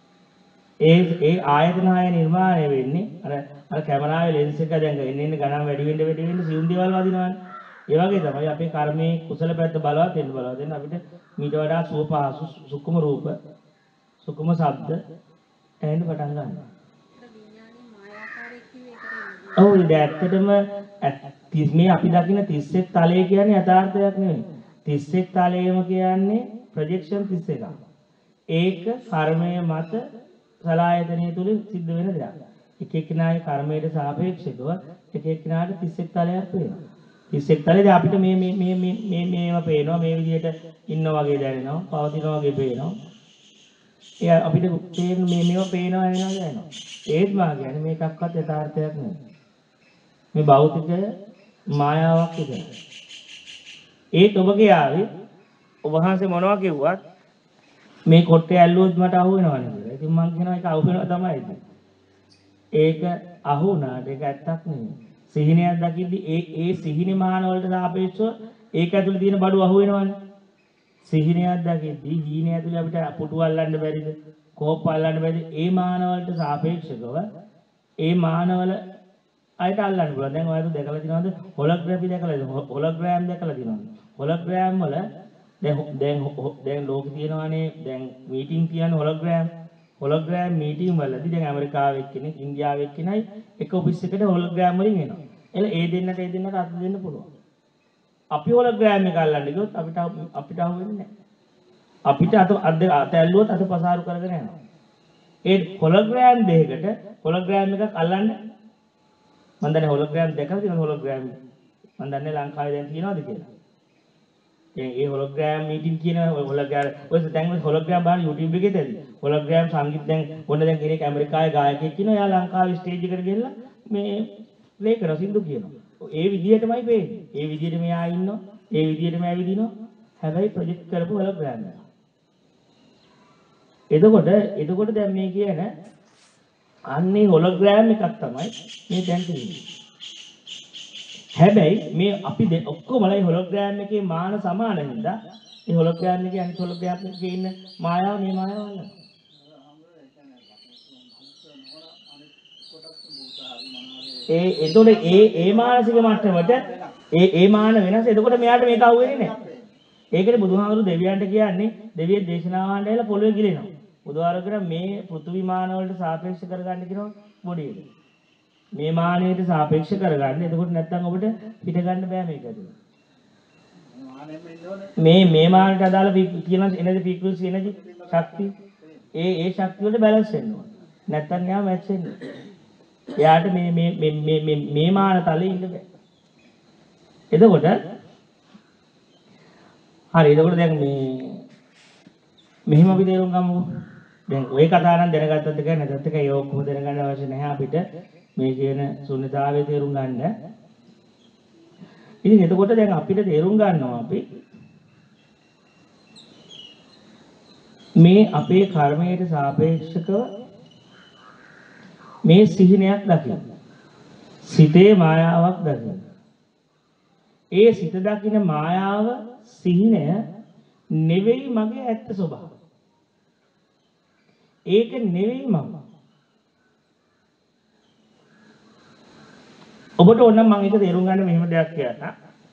ඒ ඒ ආයතන හය නිර්මාණය වෙන්නේ අර අර කැමරාවේ ලෙන්ස් එක දැන් එන්න එන්න ගණන් වැඩි වෙන්න වැඩි වෙන්න සියුම් දේවල් වදිනවානේ. ඒ වගේ තමයි අපේ කර්මයේ කුසල පැත්ත බලවත් වෙන්න බලවත් වෙන්න අපිට මීට වඩා සුව පහසු සුකුම රූප සුකුම ශබ්ද ඇහෙන්න පටන් ගන්නවා. විඥානේ මායාකාරී කිව්වේ ඒකට. ඔව් ඒක ඇත්තටම මේ අපි දකින තිස් එක් තලය කියන්නේ යථාර්ථයක් නෙවෙයි. තිස් එක් තලයම කියන්නේ ප්‍රොජෙක්ෂන් තිස් එකක්. ඒක කර්මය මත සලායතනය තුල සිද්ධ වෙන දෙයක්. එක එක්කෙනාගේ කර්මයට සාපේක්ෂව එක එක්කෙනාට තිස් එක් තලයක් පේනවා. තිස් එක් තලයේදී අපිට මේ මේ මේ මේ මේව පේනවා, මේ විදිහට ඉන්න වගේ දැනෙනවා, පවතිනවා වගේ පේනවා. ඒ අපිට තේරෙන මේ මේව පේනවා වෙනවා දැනෙනවා. ඒත් මා කියන්නේ මේකක්වත් යථාර්ථයක් නෙවෙයි. මේ භෞතික මායාවක් විතරයි. ඒත් ඔබගේ ආවේ ඔබ වහන්සේ මොනවා කිව්වත් මේ කොට්ටේ ඇල්ලුවොත් මට අහු වෙනවනේ කියලා. ඉතින් මම කියනවා ඒක අහු වෙනවා තමයි. ඒක අහු වුණාට ඒක ඇත්තක් නෙමෙයි. සිහිනයක් දකිද්දි ඒ ඒ සිහිනේ මාන වලට සාපේක්ෂව ඒක ඇතුලේ තියෙන බඩු අහු වෙනවනේ. සිහිනයක් දකිද්දි හීනය ඇතුලේ අපිට පුටු අල්ලන්න බැරිද? කෝප්ප අල්ලන්න බැරිද? ඒ මාන වලට සාපේක්ෂව ඒ මානවල අයිට අල්ලන්න පුළුවන්. දැන් ඔයාලට දැකලා තියෙනවද? හොලෝග්‍රැෆි දැකලාද? හොලෝග්‍රෑම් දැකලා තියෙනවද? හොලෝග්‍රෑම් වල දැන් දැන් දැන් ලෝකේ තියෙනවානේ දැන් මීටින් කියන්නේ හොලෝග්‍රෑම්. හොලෝග්‍රෑම් මීටින් වලදී දැන් ඇමරිකාවේ එක්කෙනෙක් ඉන්දියාවේ එක්කෙනයි එක ඔෆිස් එකට හොලෝග්‍රෑම් වලින් එනවා. එල ඒ දෙන්නට ඒ දෙන්නට අත දෙන්න පුළුවන්. අපි හොලෝග්‍රෑම් එක අල්ලන්න ගියොත් අපිට අපිට අහු වෙන්නේ නැහැ. අපිට අත අත ඇල්ලුවොත් අත පසාරු කරගෙන යනවා. ඒ හොලෝග්‍රෑම් දෙකකට හොලෝග්‍රෑම් එකක් අල්ලන්න මම දන්නේ හොලෝග්‍රෑම් දැකලා තියෙනවා හොලෝග්‍රෑම් මම දන්නේ ලංකාවේ දැන් තියෙනවද කියලා. ඒ ඒ හොලෝග්‍රෑම් මීටින් කියන හොලෝග්‍රෑම් ඔය දැන් හොලෝග්‍රෑම් බලන්න YouTube එකේ තියෙදි. හොලෝග්‍රෑම් සංගීත දැන් ඔන්න දැන් කෙනෙක් ඇමරිකාවේ ගායකයෙක් කියනවා එයා ලංකාවේ ස්ටේජ් එකට ගිහලා මේ ප්ලේ කරන සින්දු කියනවා. ඒ විදිහටමයි වෙන්නේ. ඒ විදිහට මෙයා ඉන්නවා. ඒ විදිහටම ඇවිදිනවා. හැබැයි ප්‍රොජෙක්ට් කරපු හොලෝග්‍රෑම් එක. එතකොට එතකොට දැන් මේ කියන අන්නේ හොලෝග්‍රෑම් එකක් තමයි මේ දැන් තියෙන්නේ. හැබැයි මේ අපි ඔක්කොමලා මේ හොලෝග්‍රෑම් එකේ මාන සමාන හින්දා මේ හොලෝග්‍රෑම් එකේ අනිත් හොලෝග්‍රෑම් එකේ ඉන්න මායාව මේ මායාව අල්ලනවා. ඒ එතකොට ඒ ඒ මානසික මට්ටමට ඒ ඒ මාන වෙනස්. එතකොට මෙයාට මේක අහුවෙන්නේ නැහැ. ඒකනේ බුදුහාමුදුරු දෙවියන්ට කියන්නේ දෙවියන් දේශනාවන්ට ඇවිල්ලා පොළොවේ ගිලිනවා. බුදුහාමුදුරු මේ පෘථිවි මාන වලට සාපේක්ෂ කරගන්න කියනවා බොඩි එක. මේ මානයට සාපේක්ෂ කරගන්න. එතකොට නැත්තම් ඔබට පිට ගන්න බෑ මේක ඇතුළේ. මේ මේ මානට අදාළ කියන එනර්ජි ෆ්‍රීකවන්සි එනර්ජි ශක්තිය ඒ ඒ ශක්තිය වලට බැලන්ස් වෙන්න ඕන. නැත්තම් යා මැච් වෙන්නේ. එයාට මේ මේ මේ මේ මේ මාන තලෙ ඉන්න බෑ. එතකොට හරි එතකොට දැන් මේ මෙහිම අපි තේරුම් ගමුකෝ. දැන් ওই කතාව නම් දැනගත්තත් එකයි නැත්ත් එකයි ඒක ඔක්කොම දැනගන්න අවශ්‍ය නැහැ අපිට. මේ කියන ශුන්‍යතාවය තේරුම් ගන්න. ඉතින් එතකොට දැන් අපිට තේරුම් ගන්නවා අපි මේ අපේ කර්මයට සාපේක්ෂව මේ සිහිනයක් දකින්න. සිතේ මායාවක් දකින්න. ඒ සිත දකින්න මායාව සිහිනය නෙවෙයි මගේ ඇත්ත ස්වභාවය. ඒක නෙවෙයි මම. ඔබට ඕන නම් මම ඒක තේරුම් ගන්න මෙහෙම දෙයක් කියන්න.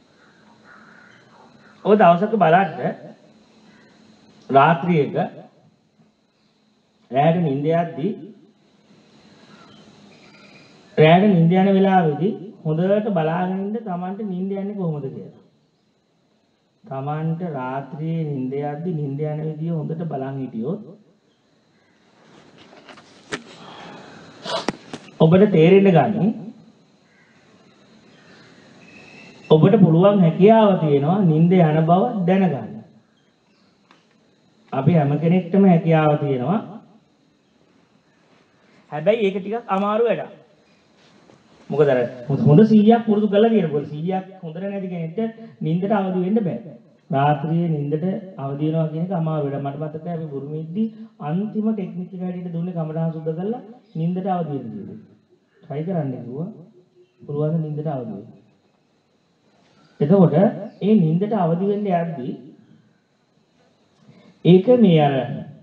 ඔය දවසක බලන්න රාත්‍රියේක රැයට නිින්ද යද්දී රැයට නිින්ද යන වෙලාවේදී හොඳට බලාගෙන ඉන්න Tamanට නිින්ද යන්නේ කොහොමද කියලා. Tamanට රාත්‍රියේ නිින්ද යද්දී නිින්ද යන විදිය හොඳට බලන් හිටියොත් ඔබට තේරෙන්න ගන්නේ ඔබට පුළුවන් හැකියාව තියෙනවා නිින්ද යන බව දැනගන්න. අපි හැම කෙනෙක්ටම හැකියාව තියෙනවා. හැබැයි ඒක ටිකක් අමාරු වැඩක්. මොකද අර හොඳ සීයක් පුරුදු කරලා තියෙනකොට සීයක් හොඳට නැති කෙනෙක්ට නිින්දට අවදි වෙන්න බෑ. රාත්‍රියේ නිින්දට අවදි වෙනවා කියන එක අමාරු වැඩක්. මට මතකයි අපි බුරුමෙද්දී අන්තිම ටෙක්නික් එක හැටියට දුන්නේ කමඩහන් සුද්ධ කරලා නිින්දට අවදි වෙන්න කියලා. try කරන්න කිව්වා. පුළුවන් නිින්දට අවදි වෙන්න. එතකොට ඒ නිින්දට අවදි වෙන්න යද්දී ඒක මේ අර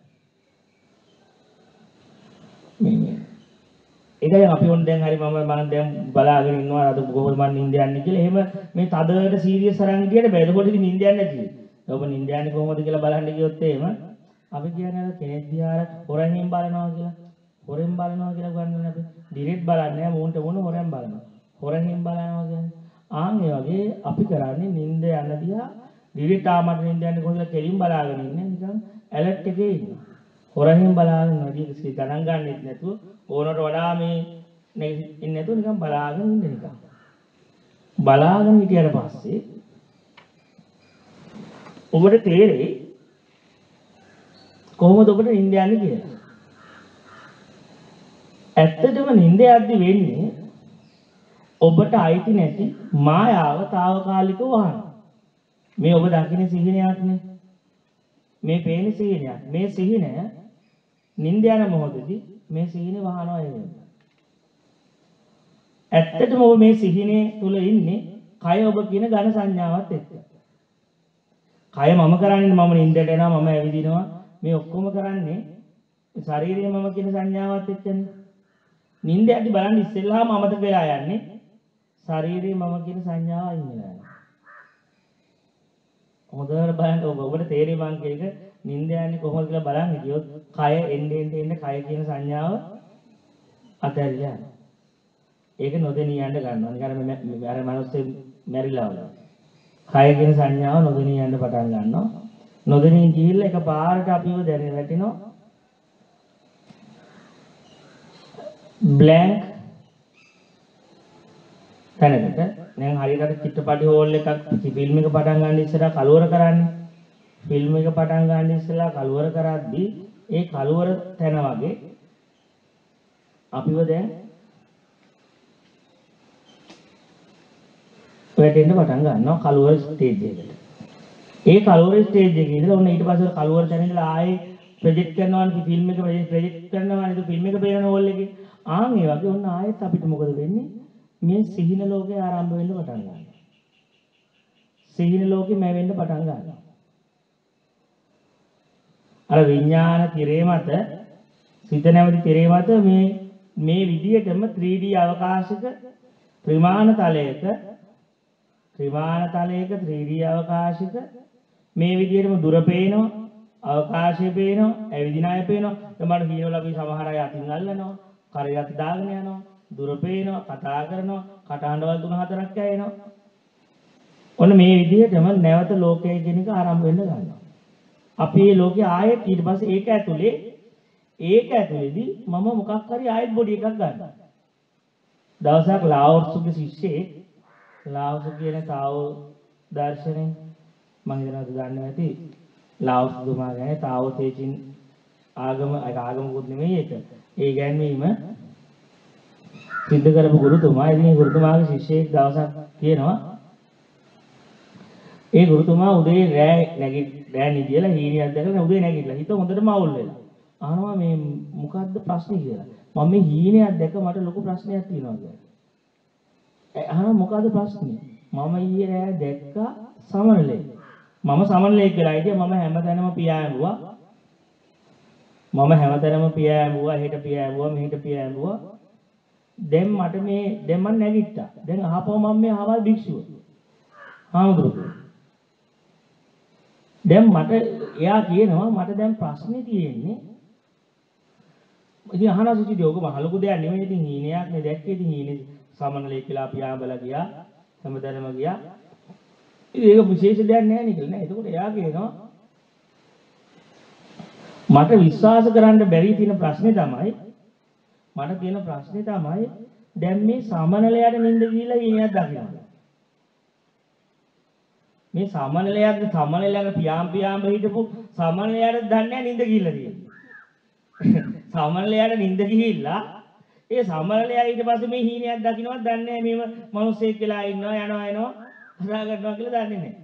මේ ඒකයි අපි ඕන දැන් හරි මම මම දැන් බලාගෙන ඉන්නවා අද කොහොමද මම නිින්ද යන්නේ කියලා. එහෙම මේ තදට සීරියස් අරන් ගියට බෑ. එතකොට ඉතින් නිින්ද යන්නේ නැති වෙයි. ඔබ නිින්ද යන්නේ කොහොමද කියලා බලන්න ගියොත් එහෙම අපි කියන්නේ අර කෙනෙක් දිහා හොරෙන් බලනවා කියලා. හොරෙන් බලනවා කියලා ගන්නනේ අපි. ඩිරෙක්ට් බලන්නේ නැහැ මූණට මූණ හොරෙන් බලනවා. හොරෙන් බලනවා කියන්නේ. ආන් ඒ වගේ අපි කරන්නේ නිින්ද යන දිහා ඩිරෙක්ට් ආමඩ නිින්ද යන්නේ කොහොමද කියලා කෙලින් බලාගෙන ඉන්නේ. නිකන් ඇලර්ට් එකේ ඉන්නවා. හොරෙන් බලාගෙන වැඩි කිසි ගණන් ගන්නෙත් නැතුව ඕනට වඩා මේ ඉන්නේ නැතුව නිකන් බලාගෙන ඉන්න නිකන්. බලාගෙන හිටියට පස්සේ ඔබට තේරෙයි කොහොමද ඔබට නිින්ද යන්නේ කියලා. ඇත්තටම නිින්ද යද්දි වෙන්නේ ඔබට අයිති නැති මායාව తాවකාලිකව වහන. මේ ඔබ දකින්න සිහිනයක් නේ. මේ පේන සිහිනයක්. මේ සිහිනය නිින්ද යන මොහොතදී මේ සිහිනේ වහනවා ඒ වෙන්නේ. ඇත්තටම ඔබ මේ සිහිනේ තුල ඉන්නේ කය ඔබ කියන ඝන සංඥාවත් එක්ක. කය මම කරන්නේ මම නිින්දට යනවා මම ඇවිදිනවා මේ ඔක්කොම කරන්නේ ශරීරය මම කියන සංඥාවත් එක්කනේ. නිින්ද යද්දි බලන්න ඉස්සෙල්ලාම අමතක වෙලා යන්නේ ශරීරය මම කියන සංඥාව අයින් වෙලා යනවා. හොඳට බලන්න ඔබ ඔබට තේරෙයි මං කියේක නිින්ද යන්නේ කොහොමද කියලා බලන්න ගියොත් කය එන්නේ එන්නේ කය කියන සංඥාව අතහැරිලා යනවා. ඒක නොදෙනී යන්න ගන්නවා. නිකන් අර මිනිස්සේ මැරිලා වගේ. කය කියන සංඥාව නොදෙනී යන්න පටන් ගන්නවා. නොදෙනී ගිහිල්ලා එකපාරට අපිව දැනෙන වැටෙනවා. බ්ලැන්ක් තැනකට දැන් හරියට චිත්‍රපටි හෝල් එකක් ෆිල්ම් එක පටන් ගන්න ඉස්සරහා කලවර කරන්නේ. ෆිල්ම් එක පටන් ගන්න ඉස්සෙල්ලා කලවර කරද්දී ඒ කලවර තැන වගේ අපිව දැන් වැටෙන්න පටන් ගන්නවා කලවර ස්ටේජ් එකට. ඒ කලවර ස්ටේජ් එකේ ඉඳලා ඔන්න ඊට පස්සේ කලවර තැන ඉඳලා ආයේ ප්‍රොජෙක්ට් කරනවානේ ෆිල්ම් එක ප්‍රොජෙක්ට් කරනවානේ ඒක ෆිල්ම් එක පේන හෝල් එකේ. ආන් ඒ වගේ ඔන්න ආයෙත් අපිට මොකද වෙන්නේ? මේ සිහින ලෝකේ ආරම්භ වෙන්න පටන් ගන්නවා. සිහින ලෝකෙ මැවෙන්න පටන් ගන්නවා. අර විඥාන තිරේ මත සිත නැවති තිරේ මත මේ මේ විදියටම three D අවකාශයක ත්‍රිමාන තලයක ත්‍රිමාන තලයක three D අවකාශයක මේ විදියටම දුර පේනවා අවකාශය පේනවා ඇවිදින අය පේනවා තමයි හීනවල අපි සමහර අය අතින් අල්ලනවා කරේ දාගෙන යනවා දුර පේනවා කතා කරනවා කටහඬවල් තුන හතරක් ඇයෙනවා. ඔන්න මේ විදිහටම නැවත ලෝකය කියන එක ආරම්භ වෙන්න ගන්නවා. අපි මේ ලෝකේ ආයෙත් ඊට පස්සේ ඒක ඇතුලේ ඒක ඇතුලේදී මම මොකක් හරි ආයෙත් බොඩි එකක් ගන්නවා. දවසක් ලාओत्सුගේ ශිෂ්‍යෙක් ලාओत्सු කියන තාවෝ දර්ශනේ මම හිතනවා දන්නේ නැති ලාओत्सු තුමා ගැන තාවෝ තේචින් ආගම ආගමකුත් නෙමෙයි ඒක. ඒ ගැන්වීම සිද්ධ කරපු ගුරුතුමා ඉතින් ගුරුතුමාගේ ශිෂ්‍යෙක් දවසක් කියනවා ඒ ගුරුතුමා උදේ රෑ නැගි රෑ නිදිලා හීනියක් දැකලා උදේ නැගිටලා හිත හොඳටම අවුල් වෙලා. අහනවා මේ මොකද්ද ප්‍රශ්නේ කියලා. මම මේ හීනියක් දැක මට ලොකු ප්‍රශ්නයක් තියෙනවා කියලා. ඒ අහනවා මොකද්ද ප්‍රශ්නේ? මම ඊයේ රෑ දැක්කා සමනලේ. මම සමනලේ කියලා හිටියා මම හැමතැනම පියාඹුවා. මම හැමතැනම පියාඹුවා, හෙට පියාඹුවා, මෙහෙට පියාඹුවා. දැන් මට මේ දැන් මම නැගිට්ටා. දැන් අහපුව මම මේ ආවල් භික්ෂුව. හාමුදුරුවෝ. දැන් මට එයා කියනවා මට දැන් ප්‍රශ්නේ තියෙන්නේ. ඉතින් අහනවා සුචිදී ඔක මහ ලොකු දෙයක් නෙමෙයි ඉතින් හීනයක් නේ දැක්කේ ඉතින් හීනේ සමනලේ කියලා පියාඹලා ගියා. හැමතැනම ගියා. ඉතින් ඒක විශේෂ දෙයක් නෑ නේ කියලා නෑ. එතකොට එයා කියනවා මට විශ්වාස කරන්න බැරි තියෙන ප්‍රශ්නේ තමයි මට තියෙන ප්‍රශ්නේ තමයි දැන් මේ සමනලයට නිින්ද ගිහිලා ඊනියක් දකිනවා. මේ සමනලයට සමනලයට පියාම් පියාම් හිටපු සමනලයට දන්නේ නැහැ නිින්ද ගිහිල්ලා තියෙන්නේ. සමනලයට නිින්ද ගිහිල්ලා ඒ සමනලයා ඊට පස්සේ මේ හීනයක් දකින්නවත් දන්නේ නැහැ මේව මිනිස්සෙක් කියලා ඉන්නවා යනවා එනවා හදා ගන්නවා කියලා දන්නේ නැහැ.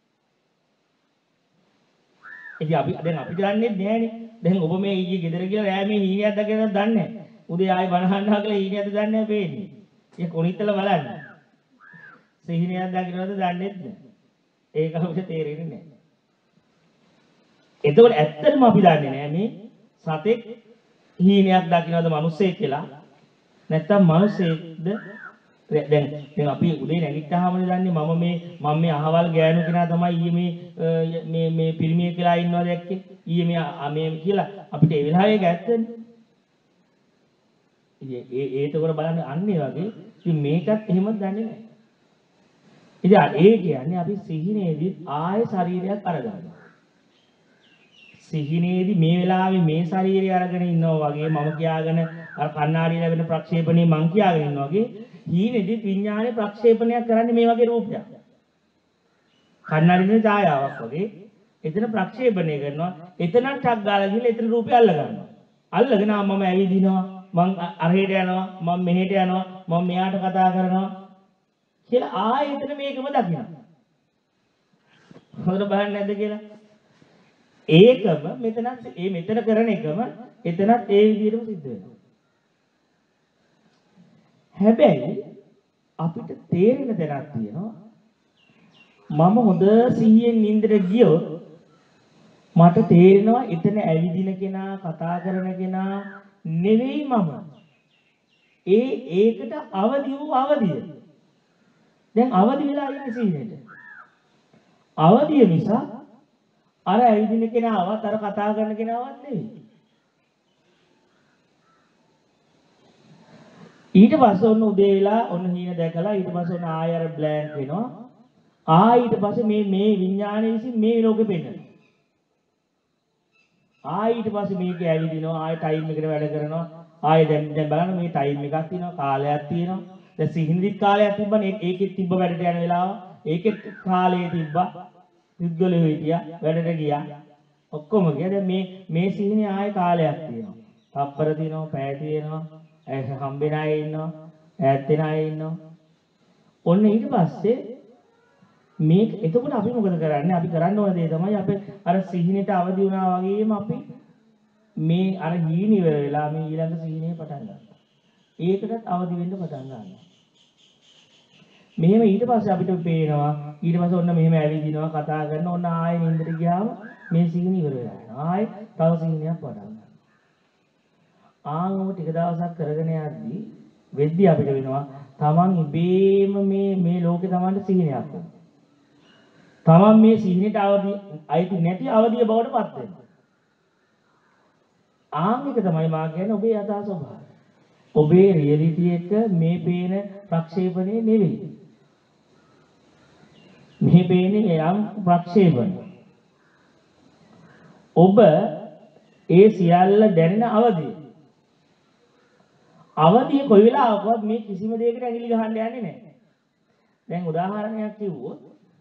ඉතින් අපි දැන් අපිට දන්නේ නැහැනේ. දැන් ඔබ මේ ඊයේ ගෙදර ගිහලා රෑ මේ හීනයක් දැකලා දන්නේ නැහැ. උදේ ආයෙ බනහන්නවා කියලා හීනයක්ද දන්නේ නැහැ පේන්නේ. ඒක කොනිටල බලන්න. සිහිනයක් දකින්නවද දන්නේ නැහැ. ඒක අපිට තේරෙන්නේ නැහැ. එතකොට ඇත්තටම අපි දන්නේ නැහැ මේ සතෙක් හීනයක් දකින්නද මිනිස්සෙක් කියලා. නැත්තම් මිනිස්සෙක්ද දැන් දැන් අපි උදේ නැගිට්ටාමනේ දන්නේ මම මේ මම මේ අහවල් ගෑනු කෙනා තමයි ඊයේ මේ මේ මේ පිරිමිය කියලා ඉන්නවා දැක්කේ. ඊයේ මේ මේ කියලා අපිට ඒ වෙලාවේ ඒක ඇත්තනේ. ඉතින් ඒ ඒතකොට බලන්න අන්නේ වගේ ඉතින් මේකත් එහෙම දන්නේ නැහැ. ඉතින් ඒ කියන්නේ අපි සිහිනේදී ආයේ ශරීරයක් අරගන්නවා. සිහිනේදී මේ වෙලාවේ මේ ශරීරය අරගෙන ඉන්නවා වගේ මම කියාගෙන අර කණ්ණාඩිය ලැබෙන ප්‍රක්ෂේපණේ මං කියාගෙන ඉන්නවා වගේ හීනේදී විඥානේ ප්‍රක්ෂේපණයක් කරන්නේ මේ වගේ රූපයක්. කණ්ණාඩියේ ඡායාවක් වගේ එතන ප්‍රක්ෂේපණය කරනවා. එතනක් ටක් ගාලා ගිහලා එතන රූපය අල්ල ගන්නවා. අල්ලගෙන මම ඇවිදිනවා මං අරහෙට යනවා මම මෙහෙට යනවා මම මෙයාට කතා කරනවා කියලා ආයෙ එතන මේකම දකිනවා. හොඳට බලන්න නැද්ද කියලා? ඒකම මෙතනත් මේ මෙතන කරන එකම එතනත් ඒ විදිහටම සිද්ධ වෙනවා. හැබැයි අපිට තේරෙන දෙයක් තියෙනවා. මම හොඳ සිහියෙන් නින්දට ගියොත් මට තේරෙනවා එතන ඇවිදින කෙනා කතා කරන කෙනා නෙවෙයි මම. ඒ ඒකට අවදි වූ අවදිය. දැන් අවදි වෙලා ඉන්නේ සිහිනෙට. අවදිය නිසා අර ඇවිදින කෙනාවත් අර කතා කරන කෙනාවත් නෙවෙයි. ඊට පස්සේ ඔන්න උදේ වෙලා ඔන්න හීන දැකලා ඊට පස්සේ ඔන්න ආය අර බ්ලැන්ක් වෙනවා. ආ ඊට පස්සේ මේ මේ විඥානයේ විසින් මේ ලෝකෙ පෙන්නනවා. ආ ඊට පස්සේ මේක ඇවිදිනවා ආය ටයිම් එකට වැඩ කරනවා. ආය දැන් දැන් බලන්න මේ ටයිම් එකක් තියෙනවා කාලයක් තියෙනවා. දැන් සිහිනදිත් කාලයක් තිබ්බනේ ඒකෙත් තිබ්බ වැඩට යන වෙලාව. ඒකෙත් කාලේ තිබ්බා. යුද්ධවල හිටියා වැඩට ගියා. ඔක්කොම ගියා. දැන් මේ මේ සිහිනේ ආය කාලයක් තියෙනවා. තප්පර තියෙනවා පැය තියෙනවා. ඇයි හම්බෙන අය ඉන්නවා ඈත් වෙන අය ඉන්නවා. ඔන්න ඊට පස්සේ මේක එතකොට අපි මොකද කරන්නේ? අපි කරන්න ඕන දේ තමයි අපි අර සිහිනෙට අවදි වුණා වගේම අපි මේ අර හීන ඉවර වෙලා මේ ඊළඟ සිහිනේ පටන් ගන්නවා. ඒකටත් අවදි වෙන්න පටන් ගන්නවා. මෙහෙම ඊට පස්සේ අපිට පේනවා ඊට පස්සේ ඔන්න මෙහෙම ඇවිදිනවා කතා කරනවා ඔන්න ආයෙ නින්දට ගියාම මේ සිහින ඉවර වෙලා යනවා. ආයෙ තව සිහිනයක් පටන් ගන්නවා. ආන්ව ටික දවසක් කරගෙන යද්දී වෙද්දී අපිට වෙනවා තමන් ඉබේම මේ මේ ලෝකේ තමන්ට සිහිනයක් වෙනවා. තමන් මේ සිහිනට අවදි අයිති නැති අවදිය බවට පත් වෙනවා. ආන් එක තමයි මා කියන්නේ ඔබේ යථා ස්වභාවය. ඔබේ රියැලිටි එක මේ පේන ප්‍රක්ෂේපණේ නෙවෙයි. මේ පේන්නේ යම් ප්‍රක්ෂේපණ. ඔබ ඒ සියල්ල දැනෙන අවදිය. අවදිය කොයි වෙලාවකවත් මේ කිසිම දෙයකට ඇඟිලි ගහන්න යන්නේ නැහැ. දැන් උදාහරණයක් කිව්වොත්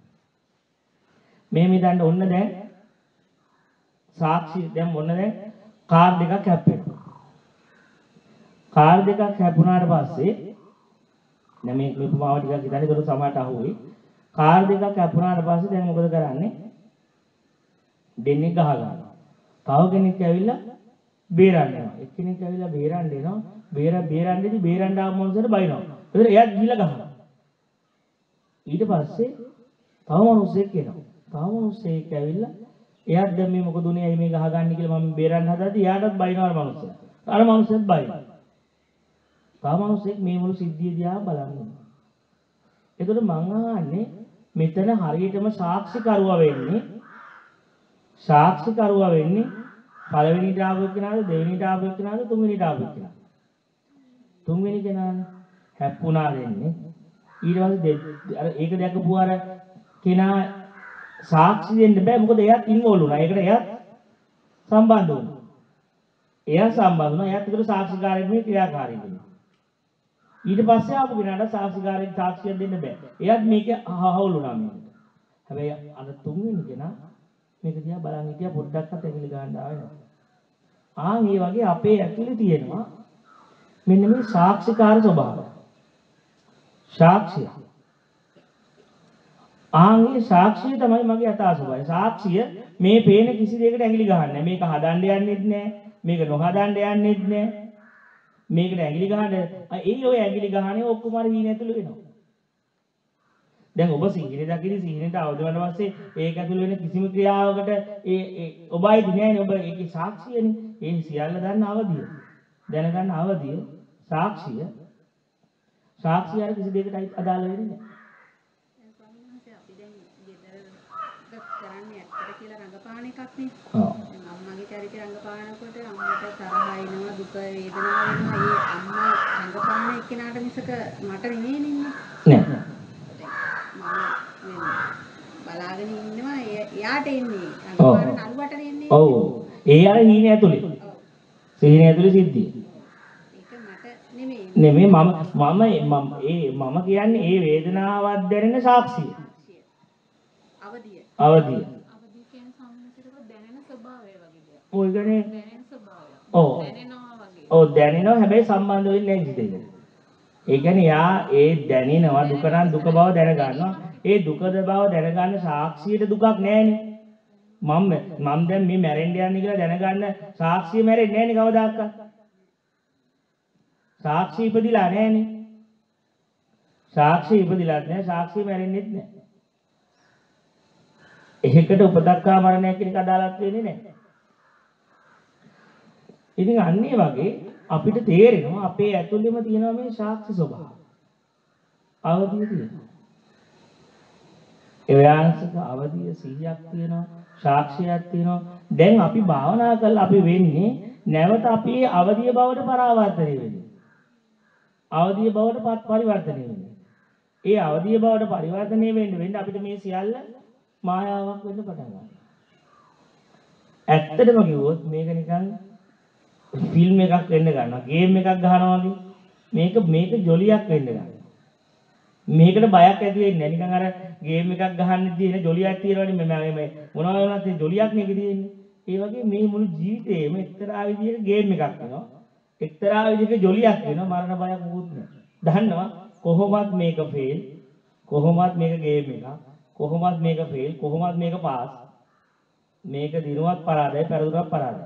මේ මෙතන ඔන්න දැන් සාක්ෂි දැන් ඔන්න දැන් කාර් දෙකක් හැප්පෙනවා. කාර් දෙකක් හැපුණාට පස්සේ දැන් මේ මේ උපමාව ටිකක් හිතන්න ඒක සමහරට අහුවෙයි. කාර් දෙකක් හැපුණාට පස්සේ දැන් මොකද කරන්නේ? දෙන්නේ ගහ ගන්නවා. තව කෙනෙක් ඇවිල්ලා බේරන්න යනවා. එක්කෙනෙක් ඇවිල්ලා බේරන්න එනවා. බේර බේරන්නේදී බේරන්න ආව මොනසට බයිනවා. ඒතර එයාත් ගිහලා ගහනවා. ඊට පස්සේ තව මොනුස්සෙක් එනවා. තව මොනුස්සෙක් ඇවිල්ලා එයාත් දැන් මේ මොකද උනේ ඇයි මේ ගහගන්නේ කියලා මම බේරන්න හදද්දී එයාටත් බයිනවා අර මනුස්සයා. අර මනුස්සයත් බයිනවා. තව මොනුස්සෙක් මේ මුළු සිද්ධිය දිහා බලන්නේ. එතකොට මං අහන්නේ මෙතන හරියටම සාක්ෂිකරුවා වෙන්නේ සාක්ෂිකරුවා වෙන්නේ පළවෙනිට ආපු කෙනාද දෙවෙනිට ආපු කෙනාද තුන්වෙනිට ආපු කෙනාද? තුන්වෙනි කෙනානේ හැප්පුණා දෙන්නේ. ඊට පස්සේ අර ඒක දැකපු අර කෙනා සාක්ෂි දෙන්න බෑ මොකද එයාත් ඉන්වෝල් වුණා. ඒකට එයාත් සම්බන්ධ වුණා. එයා සම්බන්ධ වුණා. එයාත් ඒකට සාක්ෂිකාරයෙක් මේ ක්‍රියාකාරී වෙනවා. ඊට පස්සේ ආපු කෙනාට සාක්ෂිකාරයෙක් සාක්ෂියක් දෙන්න බෑ. එයාත් මේක අහවුල් වුණා මේකට. හැබැයි අර තුන්වෙනි කෙනා මේක දිහා බලන් හිටියා පොඩ්ඩක්වත් ඇඟිලි ගන්න ආවේ නැහැ. ආන් මේ වගේ අපේ ඇතුලේ තියෙනවා මෙන්න මේ සාක්ෂිකාර ස්වභාවය. සාක්ෂිය. ආන් මේ සාක්ෂිය තමයි මගේ යථා ස්වභාවය. සාක්ෂිය මේ පේන කිසි දෙයකට ඇඟිලි ගහන්නේ නැහැ. මේක හදන්න යන්නෙත් නැහැ. මේක නොහදන්න යන්නෙත් නැහැ. මේකට ඇඟිලි ගහන්න ඒ ඔය ඇඟිලි ගහන්නේ ඔක්කොම අර හීන ඇතුළේ වෙනවා. දැන් ඔබ සිහිනේ දකින සිහිනේට අවදි වුණාට පස්සේ ඒක ඇතුළේ වෙන කිසිම ක්‍රියාවකට ඒ ඒ ඔබයි දිනෑනේ ඔබ ඒකේ සාක්ෂියනේ. ඒ සියල්ල දන්න අවදිය. දැනගන්න අවදිය සාක්ෂිය. සාක්ෂිය අර කිසි දෙයකට අදාළ වෙන්නේ නැහැ. දැන් ස්වාමීන් වහන්සේ අපි දැන් ගෙදර කරන්නේ ඇත්තට කියලා රඟපාන එකක් නේ. ඔව්. දැන් අම්මගේ චරිතය රඟපානකොට අම්මට තරහ එනවා දුක වේදනාව වෙනවා. ඒ අම්මා රඟපාන එක්කෙනාට මිසක මට නෙමෙයි ඉන්නේ. නෑ. බලාගෙන ඉන්නවා එයාට එන්නේ රඟපාන නළුවට එන්නේ. ඔව්. ඒ අර හීනේ ඇතුලේ. ඔව්. සිහිනේ ඇතුලේ සිද්ධිය. ඒක මට නෙමෙයි. නෙමෙයි මම මම ඒ මම කියන්නේ ඒ වේදනාවක් දැනෙන සාක්ෂිය. අවදිය. අවදිය. අවදිය කියන්නේ සම්මුතියක දැනෙන ස්වභාවය වගේ දෙයක්. ඔය කියන්නේ දැනෙන ස්වභාවය. ඔව්. දැනෙනවා වගේ. ඔව් දැනෙනවා හැබැයි සම්බන්ධ වෙන්නේ නැහැ කිසි දෙයකට. ඒ කියන්නේ යා ඒ දැනෙනවා දුක නම් දුක බව දැනගන්නවා. ඒ දුකද බව දැනගන්න සාක්ෂියට දුකක් නැහැනේ. මම මම දැන් මේ මැරෙන්න යන්නේ කියලා දැනගන්න සාක්ෂිය මැරෙන්නේ නැහැනේ කවදාකවත්. සාක්ෂි ඉපදිලා නැහැනේ. සාක්ෂි ඉපදිලාත් නැහැ සාක්ෂි මැරෙන්නෙත් නැහැ. එහෙකට උපදක්කා මරණය කියන එක අදාළත් වෙන්නේ නැහැ. ඉතින් අන්න ඒ වගේ අපිට තේරෙනවා අපේ ඇතුළෙම තියෙනවා මේ සාක්ෂි ස්වභාවය. අවදිය තියෙනවා. ඒ ව්‍යාංශක අවදිය සිහියක් තියෙනවා, සාක්ෂියක් තියෙනවා. දැන් අපි භාවනා කරලා අපි වෙන්නේ නැවත අපි අවදිය බවට පරාවර්තනය වෙන්නේ. අවදිය බවට පත් පරිවර්තනය වෙන්නේ. ඒ අවදිය බවට පරිවර්තනය වෙන්න වෙන්න අපිට මේ සියල්ල මායාවක් වෙන්න පටන් ගන්නවා. ඇත්තටම කිව්වොත් මේක නිකන් ෆිල්ම් එකක් වෙන්න ගන්නවා. ගේම් එකක් ගහනවා වගේ. මේක මේක ජොලියක් වෙන්න ගන්නවා. මේකට බයක් ඇති වෙන්නේ නැහැ. නිකන් අර ගේම් එකක් ගහන්නදී එන ජොලියක් තියෙනවනේ මේ මේ මොනවා වුණත් ඒ ජොලියක් නේ තියෙන්නේ. ඒ වගේ මේ මුළු ජීවිතේම එක්තරා විදිහක ගේම් එකක් වෙනවා. එක්තරා විදිහක ජොලියක් වෙනවා. මරණ බයක් මොකුත් නැහැ. දන්නවා කොහොමත් මේක ෆේල්. කොහොමත් මේක ගේම් එකක්. කොහොමත් මේක ෆේල්. කොහොමත් මේක පාස්. මේක දිනුවක් පරාදයි, පෙරදුනක් පරාදයි.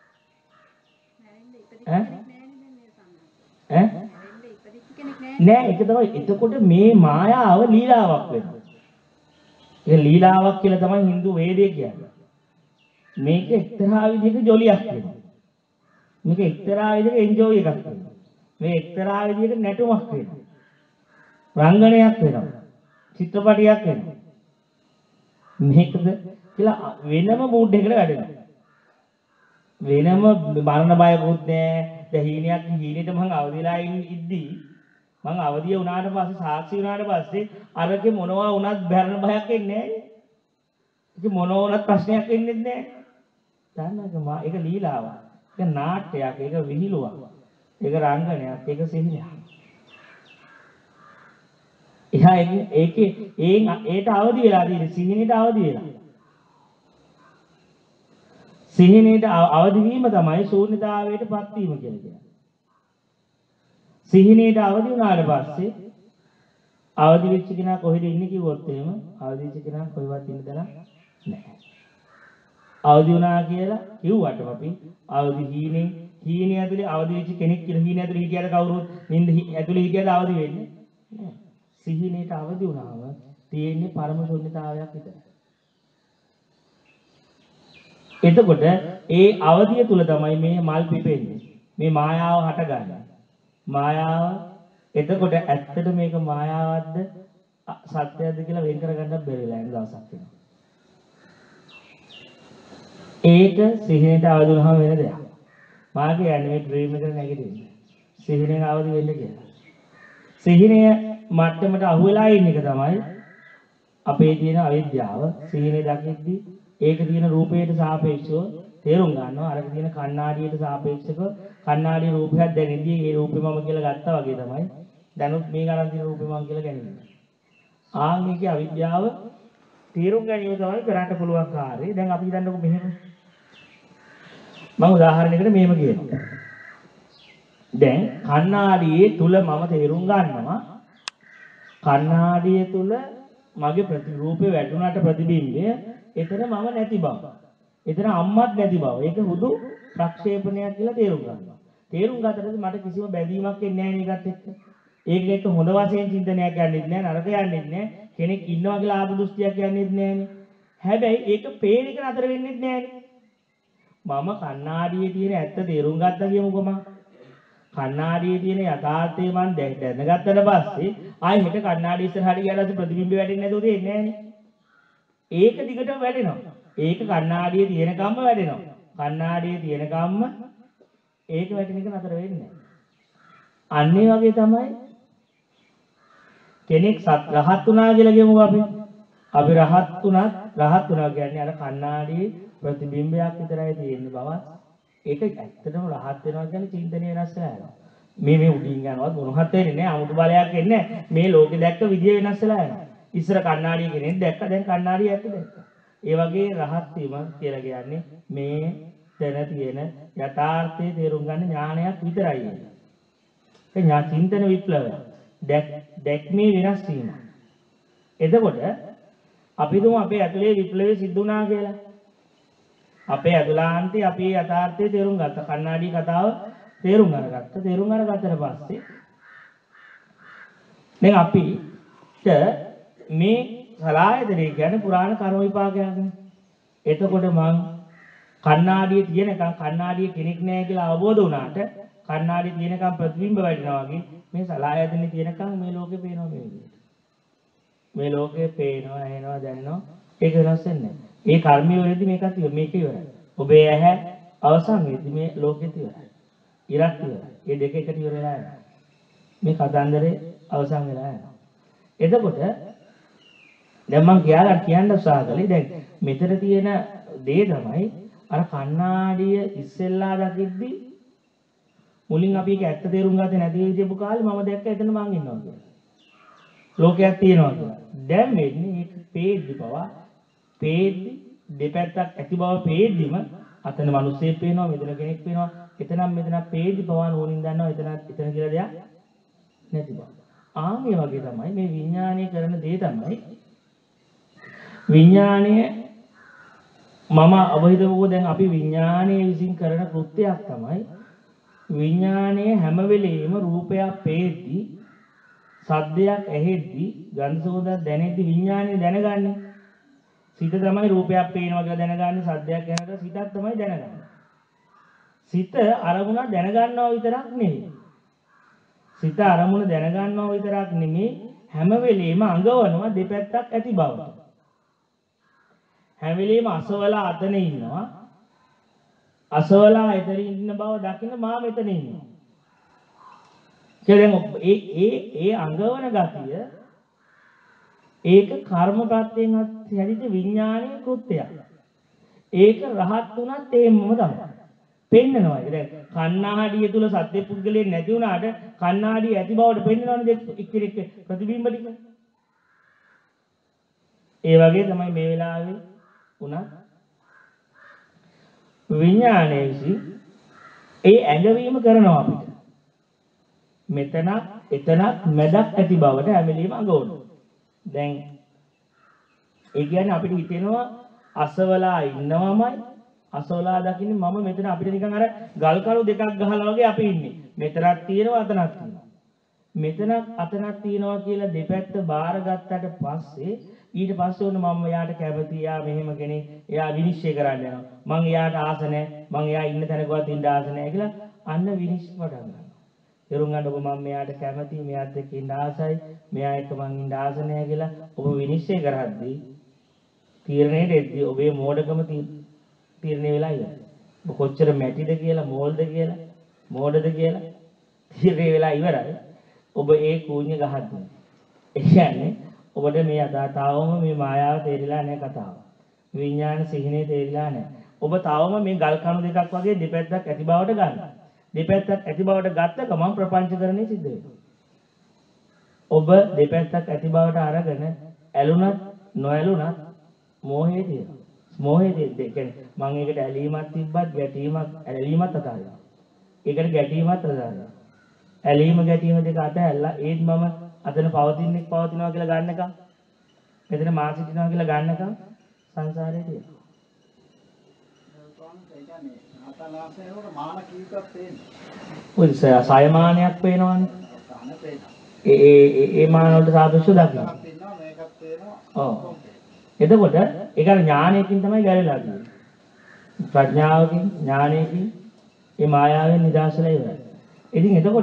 ඈ? ඈ? නෑ ඒක තමයි. එතකොට මේ මායාව ලීලාවක් වෙනවා. ඒ ලීලාවක් කියලා තමයි Hindu වේදයේ කියන්නේ. මේක එක්තරා විදිහක ජොලියක් වෙනවා. මේක එක්තරා විදිහක එන්ජොයි එකක් වෙනවා. මේ එක්තරා විදිහක නැටුමක් වෙනවා. රංගනයක් වෙනවා. චිත්‍රපටියක් වෙනවා. මේකද කියලා වෙනම මූඩ් එකකට වැඩෙනවා. වෙනම මරණ බයකුත් නෑ. දැන් හීනයක් හීනෙට මං අවදිලා ඉද්දී මං අවදිය වුණාට පස්සේ සාක්ෂි වුණාට පස්සේ අරකේ මොනවා වුණත් බැරණ බයක් එන්නේ නෑනේ. ඒක මොනවා වුණත් ප්‍රශ්නයක් එන්නේ නෑ. දන්නවද මා ඒක ලීලාවක්. ඒක නාට්‍යයක්. ඒක විහිළුවක්. ඒක රංගනයක්. ඒක සිහිනයක්. එහා ඒකේ ඒන් ඒට අවදි වෙලා තියෙන සිහිනෙට අවදි වෙලා. සිහිනේට අවදි වීම තමයි ශූන්‍යතාවයටපත් වීම කියලා කියන්නේ. සිහිනේට අවදි වුණාට පස්සේ අවදි වෙච්ච කෙනා කොහෙද ඉන්නේ කිව්වොත් එහෙම අවදි වෙච්ච කෙනා කොහෙවත් ඉන්න දලා නැහැ. අවදි වුණා කියලා කිව්වට අපි අවදි හීනේ හීනේ ඇතුලේ අවදි වෙච්ච කෙනෙක් කියලා හීනේ ඇතුලේ හිටියට කවුරුත් නින්ද ඇතුලේ හිටියට අවදි වෙන්නේ නැහැ. සිහිනේට අවදි වුණාම තියෙන්නේ පරම ශූන්‍යතාවයක් විතරයි. එතකොට ඒ අවදිය තුල තමයි මේ මල් පිපෙන්නේ. මේ මායාව හටගන්නේ. මායාව එතකොට ඇත්තට මේක මායාවක්ද සත්‍යයක්ද කියලා වෙන් කරගන්න බැරිලා යන දවසක් වෙනවා. ඒක සිහිනේට අවදි වුණාම වෙන දෙයක්. මා කියන්නේ මේ ඩ්‍රීම් එකට නැගිටින්න. සිහිනෙන් අවදි වෙන්න කියලා. සිහිනය මට්ටමට අහු වෙලා ඉන්න එක තමයි අපේ තියෙන අවිද්‍යාව. සිහිනේ දකිද්දී ඒක තියෙන රූපයට සාපේක්ෂව තේරුම් ගන්නවා. අරක තියෙන කණ්ණාඩියට සාපේක්ෂව කණ්ණාඩියේ රූපයක් දැනෙද්දී ඒ රූපේ මම කියලා ගත්තා වගේ තමයි දැනුත් මේ ගණන් තියෙන රූපේ මම කියලා ගැනීම. ආන්ගේගේ අවිද්‍යාව තේරුම් ගැනීම තමයි කරන්න පුළුවන් කාර්යය. දැන් අපි හිතන්නකො මෙහෙම. මම උදාහරණයකට මෙහෙම කියනවා. දැන් කණ්ණාඩියේ තුල මම තේරුම් ගන්නවා කණ්ණාඩිය තුල මගේ ප්‍රතිරූපේ වැටුණාට ප්‍රතිබිම්බය එතන මම නැති බව. එතන අම්මත් නැති බව. ඒක හුදු ප්‍රක්ෂේපණයක් කියලා තේරුම් ගන්නවා. තේරුම් ගත්තට මට කිසිම බැඳීමක් එන්නේ නැහැ මේකත් එක්ක. ඒක එක්ක හොඳ වශයෙන් චින්තනයක් යන්නේත් නැහැ නරක යන්නේත් නැහැ. කෙනෙක් ඉන්නවා කියලා ආත්ම දෘෂ්ටියක් යන්නේත් නැහැනේ. හැබැයි ඒක පේන එක නතර වෙන්නේත් නැහැනේ. මම කණ්ණාඩියේ තියෙන ඇත්ත තේරුම් ගත්තා කියමුකෝ මම. කණ්ණාඩියේ තියෙන යථාර්ථය මම දැනගත්තට පස්සේ ආයෙ හෙට කණ්ණාඩිය ඉස්සරහට ගියාට ප්‍රතිබිම්බය වැටෙන්නේ නැතුව දෙන්නේ නැහැනේ. ඒක දිගටම වැඩෙනවා. ඒක කණ්ණාඩියේ තියෙනකම්ම වැඩෙනවා. කණ්ණාඩියේ තියෙනකම්ම ඒක වැටෙන එක නතර වෙන්නේ නැහැ. අන්න ඒ වගේ තමයි කෙනෙක් රහත් වුණා කියලා කියමුකෝ අපි. අපි රහත් වුණත් රහත් වුණා කියන්නේ අර කණ්ණාඩියේ ප්‍රතිබිම්බයක් විතරයි තියෙන්නේ බව. ඒක ඇත්තටම රහත් වෙනවා කියන්නේ චින්තනය වෙනස් වෙලා යනවා. මේ මේ උඩින් යනවත් මොනවත් වෙන්නේ නැහැ. 아무තු බලයක් එන්නේ නැහැ. මේ ලෝකෙ දැක්ක විදිය වෙනස් වෙලා යනවා. ඉස්සර කණ්ණාඩිය කෙනෙක් දැක්ක දැන් කණ්ණාඩිය ඇත්ත දැක්ක. ඒ වගේ රහත් වීම කියලා කියන්නේ මේ දැන තියෙන යථාර්ථයේ තේරුම් ගන්න ඥානයක් විතරයි. ඒ ඥා චින්තන විප්ලවය. දැක්මේ වෙනස් වීම. එතකොට අපි දුම අපේ ඇතුලේ විප්ලවය සිද්ධ වුණා කියලා. අපේ ඇතුළාන්තේ අපි යථාර්ථයේ තේරුම් ගත්තා. කණ්ණාඩි කතාව තේරුම් අරගත්තා. තේරුම් අරගත්තට පස්සේ දැන් අපිට මේ සලායතනේ කියන්නේ පුරාණ කර්ම විපාකයක්නේ. එතකොට මං කණ්ණාඩියේ තියෙනකම් කණ්ණාඩියේ කෙනෙක් නැහැ කියලා අවබෝධ වුණාට කණ්ණාඩියේ තියෙනකම් ප්‍රතිබිම්බ වැටෙනවා වගේ මේ සලායතනේ තියෙනකම් මේ ලෝකේ පේනවා මේ විදිහට. මේ ලෝකේ පේනවා, ඇහෙනවා, දැනෙනවා ඒක වෙනස් වෙන්නේ නැහැ. ඒ කර්මයේ වෙද්දි මේකත් මේක ඉවරයි. ඔබේ ඇහැ අවසන් වෙද්දි මේ ලෝකෙත් ඉවරයි. ඉරක් ඉවරයි. මේ දෙක එකට ඉවර වෙලා යනවා. මේ කතන්දරේ අවසන් වෙලා යනවා. එතකොට දැන් මම කියලා කියන්න උත්සාහ කළේ දැන් මෙතන තියෙන දේ තමයි අර කණ්ණාඩිය ඉස්සෙල්ලා දකිද්දි මුලින් අපි ඒක ඇත්ත තේරුම් ගත්තේ නැති විදිහපු කාලේ මම දැක්ක එතන මං ඉන්නවා කියලා. ලෝකයක් තියෙනවා කියලා. දැන් වෙන්නේ ඒක පේද්දි පවා පේද්දි දෙපැත්තක් ඇති බව පේද්දිම අතන මිනිස්සෙක් පේනවා මෙතන කෙනෙක් පේනවා එතනම මෙතන පේද්දි පවා නෝනින් දන්නවා එතන එතන කියලා දෙයක් නැති බව. ආන් මේ වගේ තමයි මේ විඥානය කරන දේ තමයි විඥානය මම අවහිතවෝ දැන් අපි විඥානයේ විසින් කරන කෘත්‍යයක් තමයි විඥානයේ හැම වෙලෙම රූපයක් පේද්දි සද්දයක් ඇහෙද්දි ගන්ධ සුවඳක් දැනෙද්දි විඥානය දැනගන්නේ සිත තමයි රූපයක් පේනවා කියලා දැනගන්නේ සද්දයක් ඇහෙනකොට සිතක් තමයි දැනගන්නේ සිත අරමුණ දැනගන්නවා විතරක් නෙවෙයි සිත අරමුණ දැනගන්නවා විතරක් නෙමෙයි හැම වෙලෙම අඟවනවා දෙපැත්තක් ඇති බවට හැම වෙලෙම අසවලා අතන ඉන්නවා අසවලා එතන ඉන්න බව දකින්න මා මෙතන ඉන්නවා කියලා ඒ ඒ ඒ අඟවන ගතිය ඒක කර්ම ප්‍රත්‍යයෙන් හැදිච්ච විඥානීය කෘත්‍යයක් ඒක රහත් වුණත් ඒමම තමයි පෙන්නනවා ඒක දැන් කණ්ණාඩිය තුල සත්‍ය පුද්ගලයෙක් නැති වුණාට කණ්ණාඩිය ඇති බවට පෙන්නනවනේ එක්කෙනෙක් ප්‍රතිබිම්බ ටික ඒ වගේ තමයි මේ වෙලාවේ උනා විඥානයේ විසින් ඒ ඇඟවීම කරනවා අපිට මෙතන එතනක් මැදක් ඇති බවට හැමලීම අඟවනවා දැන් ඒ කියන්නේ අපිට හිතෙනවා අසවලා ඉන්නවමයි අසවලා දකින්නේ මම මෙතන අපිට නිකන් අර ගල් කණු දෙකක් ගහලා වගේ අපි ඉන්නේ මෙතනක් තියෙනවා අතනක් තියෙනවා මෙතනක් අතනක් තියෙනවා කියලා දෙපැත්ත බාරගත්තට පස්සේ ඊට පස්සේ උන මම යාට කැමති යා මෙහෙම කෙනෙක් එයා විනිශ්චය කරන්න යනවා මං එයාට ආස නැහැ මං එයා ඉන්න තැනකවත් ඉන්න ආස නැහැ කියලා අන්න විනිශ්චය පටන් ගන්නවා තේරුම් ගන්න ඔබ මම මෙයාට කැමති මෙයාත් එක්ක ඉන්න ආසයි මෙයා එක්ක මං ඉන්න ආස නැහැ කියලා ඔබ විනිශ්චය කරද්දී තීරණයට එද්දී ඔබේ මෝඩකම තීරණය වෙලා ඉවරයි ඔබ කොච්චර මැටිද කියලා මෝල්ද කියලා මෝඩද කියලා තීරණය වෙලා ඉවරයි ඔබ ඒ කූණ්‍ය ගහද්දී ඒ කියන්නේ ඔබට මේ අදාතාවම මේ මායාව තේරිලා නැහැ කතාව. විඥාන සිහිනේ තේරිලා නැහැ. ඔබ තවම මේ ගල් කණු දෙකක් වගේ දෙපැත්තක් ඇති බවට ගන්නවා. දෙපැත්තක් ඇති බවට ගත්ත ගමන් ප්‍රපංචකරණය සිද්ධ වෙනවා. ඔබ දෙපැත්තක් ඇති බවට අරගෙන ඇලුනත් නොඇලුනත් මෝහයේ තියෙනවා. මෝහයේ තියෙන්නේ මම ඒකට ඇලීමක් තිබ්බත් ගැටීමක් ඇලීමත් අතාරිනවා. ඒකට ගැටීමත් අතාරිනවා. ඇලීම ගැටීම දෙක අතහැරලා ඒත් මම අතන පවතින්නේ පවතිනවා කියලා ගන්නකම් මෙතන මා සිටිනවා කියලා ගන්නකම් සංසාරේ තියෙනවා. ඔය සයමානයක් පේනවනේ. ඒ ඒ ඒ මාන වලට සාපේක්ෂව දකිනවා. ඔව්. එතකොට ඒක ඥානයකින් තමයි ගැලවිලා තියෙන්නේ. ප්‍රඥාවකින් ඥානයකින් මේ මායාවෙන් නිදහසලා ඉවරයි. ඉතින් එතකොට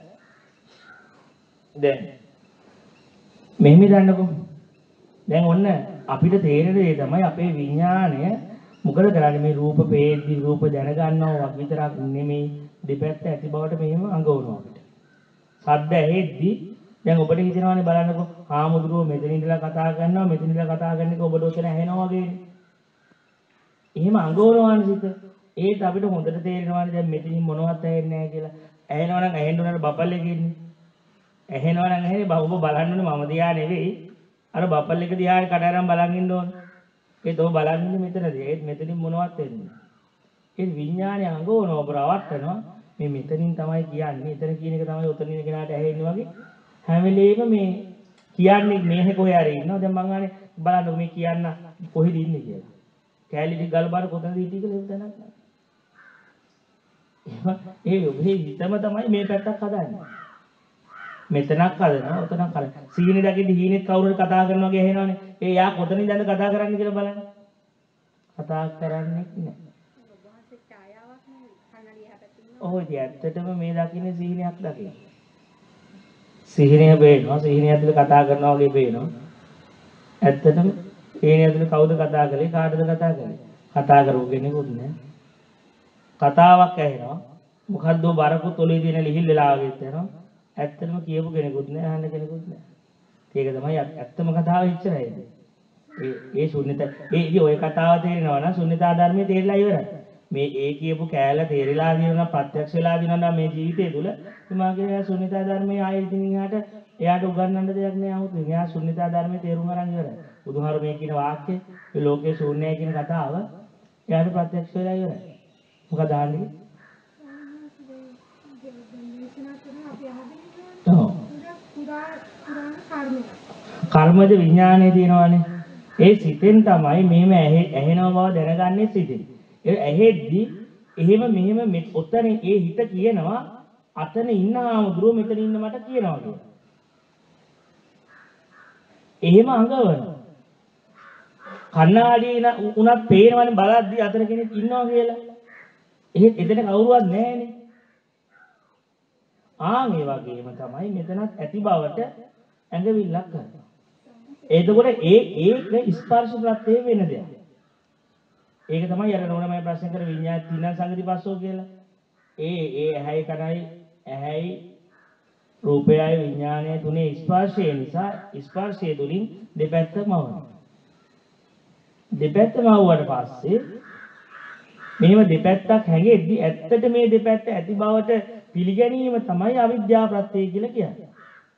දැන් මෙහෙම දන්නකො. දැන් ඔන්න අපිට තේරෙන දේ තමයි අපේ විඥාණය මොකද කරන්නේ මේ රූප පේද්දි රූප දැනගන්නවා විතරක් නෙමෙයි දෙපැත්ත ඇති බවට මෙහෙම අඟවනවා අපිට. ශබ්ද ඇහෙද්දි දැන් ඔබට හිතෙනවානේ බලන්නකො ආමුදුරුව මෙතන ඉඳලා කතා කරනවා මෙතන ඉඳලා කතා කරන එක ඔබට ඔතන ඇහෙනවා වගේනේ. එහෙම අඟවනවානේ සිත. ඒත් අපිට හොඳට තේරෙනවානේ දැන් මෙතනින් මොනවත් ඇහෙන්නේ නැහැ කියලා. ඇහෙනවා නම් ඇහෙන්න උනන බබල් එකේ ඉන්නේ. ඇහෙනවා නම් ඇහෙන්නේ ඔබ බලන්න ඕනේ මම දිහා නෙවෙයි. අර බබල් එක දිහා කඩ අරන් බලන් ඉන්න ඕනේ. ඒත් ඔබ බලන් ඉන්නේ මෙතනදී. ඒත් මෙතනින් මොනවත් වෙන්නේ නැහැ. ඒ විඥානේ අඟවනවා ඔබ රවට්ටනවා. මේ මෙතනින් තමයි කියන්නේ. එතන කියන එක තමයි උතන ඉන්න කෙනාට ඇහෙන්නේ වගේ. හැම වෙලේම මේ කියන්නේ මේහෙ කොහේ හරි ඉන්නවා. දැන් මං අහන්නේ බලන්න මේ කියන්න කොහෙද ඉන්නේ කියලා. කැලේ ටික ගල බාර කොතනද ඉන්නේ කියලා ඒක දැනක් නැහැ. ඒ ඔබේ හිතම තමයි මේ පැත්තක් හදන්නේ. මෙතනක් හදනවා, ඔතනක් හදනවා. සීනේ දකින්න හීනෙත් කවුරු හරි කතා කරනවා වගේ ඇහෙනවනේ. ඒ යා කොතනින්ද කතා කරන්නේ කියලා බලන්න. කතා කරන්නේ නැහැ. ඔහොම ඉතින් ඇත්තටම මේ දකින්නේ සීනයක් දකින්න. සීනය බේනවා, සීනය ඇතුලේ කතා කරනවා වගේ බේනවා. ඇත්තටම සීනය ඇතුලේ කවුද කතා කරේ, කාටද කතා කරේ? කතා කරපු කෙනෙකුත් නෑ. කතාවක් ඇහෙනවා. මොකද්ද බරකුත් ඔලේ දින ලිහිල් වෙලා වගේ යනවා. ඇත්තටම කියපු කෙනෙකුත් නෑ, අහන්න කෙනෙකුත් නෑ. ඒක තමයි ඇත්තම කතාව ඉච්චරයි. ඒ ඒ ශුන්‍යත ඒ ඉතින් ඔය කතාව තේරෙනවා නම් ශුන්‍යතා ධර්මයේ තේරිලා ඉවරයි. මේ ඒ කියපු කෑල්ල තේරිලා දිනන ප්‍රත්‍යක්ෂ වෙලා දිනන මේ ජීවිතය තුල හිමාගේ ශුන්‍යතා ධර්මයේ ආයෙ ඉතින් එහාට එයාට උගන්වන්න දෙයක් නෑ 아무තු. එයා ශුන්‍යතා ධර්මයේ තේරුම් අරන් ඉවරයි. බුදුහාර මේ කියන වාක්‍ය මේ ලෝකේ ශූන්‍යයි කියන කතාව එයාට ප්‍රත්‍යක්ෂ වෙලා ඉවරයි. මොකද ආන්නේ? කර්මජ විඥානයේ තියෙනවානේ. ඒ සිතෙන් තමයි මේම ඇහෙනව බව දැනගන්නේ සිතෙන්. ඒ ඇහෙද්දි එහෙම මෙහෙම ඔතන ඒ හිත කියනවා අතන ඉන්න ආමුදුරුව මෙතන ඉන්න මට කියනවා කියලා. එහෙම අඟවනවා. කන්නාඩියේ උනත් පේනවනේ බලද්දි අතන කෙනෙක් ඉන්නවා කියලා. එහෙත් එතන කවුරුවත් නැහැනේ. ආන් ඒ වගේම තමයි මෙතනත් ඇති බවට ඇඟවිල්ලක් කරනවා. එතකොට ඒ ඒක ස්පර්ශ ප්‍රත්‍ය වෙන දෙයක්. ඒක තමයි අර නෝනමයි ප්‍රශ්න කර විඤ්ඤාණ තින සංගතිපස්සෝ කියලා. ඒ ඒ ඇහැයි කනයි ඇහැයි රූපයයි විඥානයයි තුනේ ස්පර්ශය නිසා ස්පර්ශය තුලින් දෙපැත්තම වුණා. දෙපැත්තම වුණාට පස්සේ මේව දෙපැත්තක් හැගෙද්දි ඇත්තට මේ දෙපැත්ත ඇති බවට පිළිගැනීම තමයි අවිද්‍යාව ප්‍රත්‍යය කියලා කියන්නේ.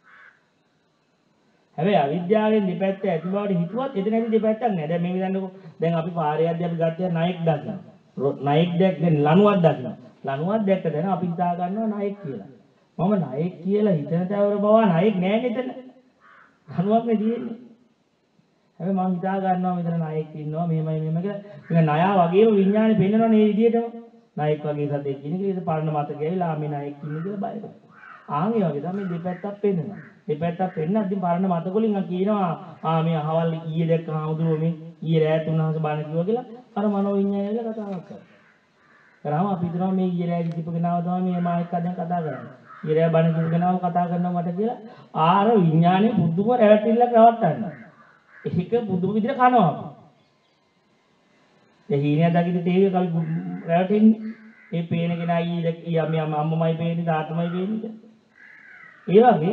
හැබැයි අවිද්‍යාවෙන් දෙපැත්ත ඇති බවට හිතුවත් එතන ඇති දෙපැත්තක් නෑ. දැන් මේ විදිහන්නකො දැන් අපි පාරේ යද්දී අපි ගත්තා නායක දකිනවා. නායක දැක් දැන් ලණුවක් දකිනවා. ලණුවක් දැක්ක දැන අපි හිතා ගන්නවා නායක කියලා. මම නායක කියලා හිතන තවර බව නායක නෑ නේද? ලණුවක් නේ තියෙන්නේ. හැබැයි මම හිතා ගන්නවා මෙතන නායක ඉන්නවා මෙහෙමයි මෙහෙම කියලා. මේක ණයා වගේම විඥානේ පෙන්නනවා මේ විදිහටම. නායක වගේ සතෙක් ඉන්නේ කියලා පරණ මතකය ඇවිල්ලා මේ නායක ඉන්නේ කියලා බය වෙනවා. ආන් ඒ වගේ තමයි දෙපැත්තක් පෙන්නනවා. දෙපැත්තක් පෙන්නද්දි පරණ මතකවලින් කියනවා ආ මේ අහවල් ඊයේ දැක්ක හාමුදුරුවෝ මේ ඊයේ රෑ තුනහස බණ කිව්වා කියලා අර මනෝ විඤ්ඤාණය වල කතාවක් කරනවා. කරාම අපි හිතනවා මේ ඊයේ රෑ කිව්ව කෙනාව තමයි මේ මායික අදන් කතා කරන්නේ. ඊයේ රෑ බණ කිව්ව කෙනාව කතා කරනවා මට කියලා ආර විඤ්ඤාණය පුදුම රැවටිල්ලක් රවට්ටනවා. ඒක පුදුම විදිහට කනවා. ඒ හීනිය දකින්න තේරෙයි කවි රැවටෙන්නේ. මේ පේන කෙනා ඊයේ ඊයා මේ අම්මමයි පේන්නේ තාත්තමයි පේන්නේ. ඒ වගේ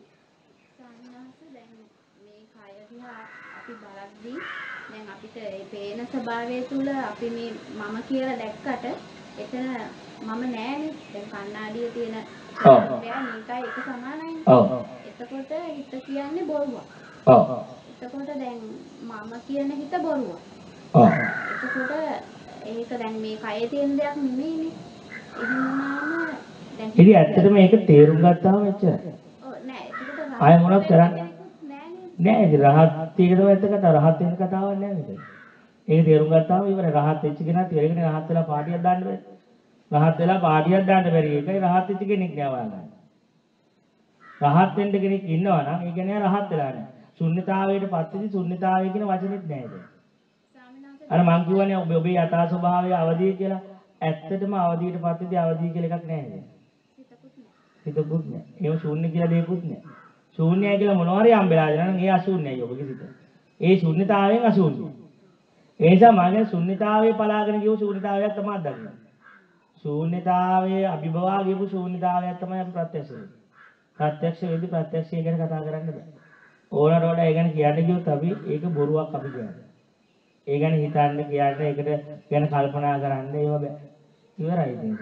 දැන් අපිට ඒ පේන ස්වභාවය තුල අපි මේ මම කියලා දැක්කට එතන මම නෑනේ. දැන් කණ්ණාඩියේ තියෙන ස්වභාවය මේකයි එක සමානයිනේ. ඔව්. එතකොට හිත කියන්නේ බොරුවක්. ඔව්. එතකොට දැන් මම කියන හිත බොරුවක්. ඔව්. එතකොට ඒක දැන් මේ කයේ තියෙන දෙයක් නෙමෙයිනේ. එහෙම වුණාම දැන් ඉතින් ඇත්තටම මේක තේරුම් ගත්තාම එච්චරයි. ඔව් නෑ. එතකොට ආයෙ මොනවද කරන්නේ? නෑ ඒක රහත් ටික තමයි ඇත්ත කතාව. රහත් වෙන කතාවක් නෑ මේක. ඒක තේරුම් ගත්තාම ඉවරයි. රහත් වෙච්ච කෙනා තේරෙන්නේ රහත් වෙලා පාටියක් දාන්න බෑ. රහත් වෙලා පාටියක් දාන්න බැරි එකයි රහත් වෙච්ච කෙනෙක් නෑ වළඳන්නේ. රහත් වෙන්න කෙනෙක් ඉන්නවා නම් ඒ කියන්නේ රහත් වෙලා නැහැ. ශුන්‍යතාවයට පත්වෙදි ශුන්‍යතාවය කියන වචනෙත් නැහැ දැන්. අර මං කියවනේ ඔබ ඔබේ යථා ස්වභාවය අවදිය කියලා. ඇත්තටම අවදියට පත්වෙදි අවදිය කියලා එකක් නැහැ දැන්. හිතකුත් නැහැ. ඒව ශූන්‍ය කියලා දෙයක්වත් නැහැ. ශූන්‍යයි කියලා මොනවා හරි හම්බෙලා දෙනවා නම් ඒ අශූන්‍යයි ඔබගේ සිත. ඒ ශූන්‍යතාවයෙන් අශූන්‍යයි. ඒ නිසා මගේ ශූන්‍යතාවයේ පලාගෙන ගියෝ ශූන්‍යතාවයක් තමයි දකින්නේ. ශූන්‍යතාවයේ අභිභවා ගියපු ශූන්‍යතාවයක් තමයි අපි ප්‍රත්‍යක්ෂ වෙන්නේ. ප්‍රත්‍යක්ෂ වෙද්දී ප්‍රත්‍යක්ෂය ගැන කතා කරන්න බෑ. ඕනට වඩා ඒ ගැන කියන්න ගියොත් අපි ඒක බොරුවක් අපි කියන්නේ. ඒ ගැන හිතන්න කියන්න ඒකට ගැන කල්පනා කරන්න ඒව බෑ. ඉවරයි ඉතින්.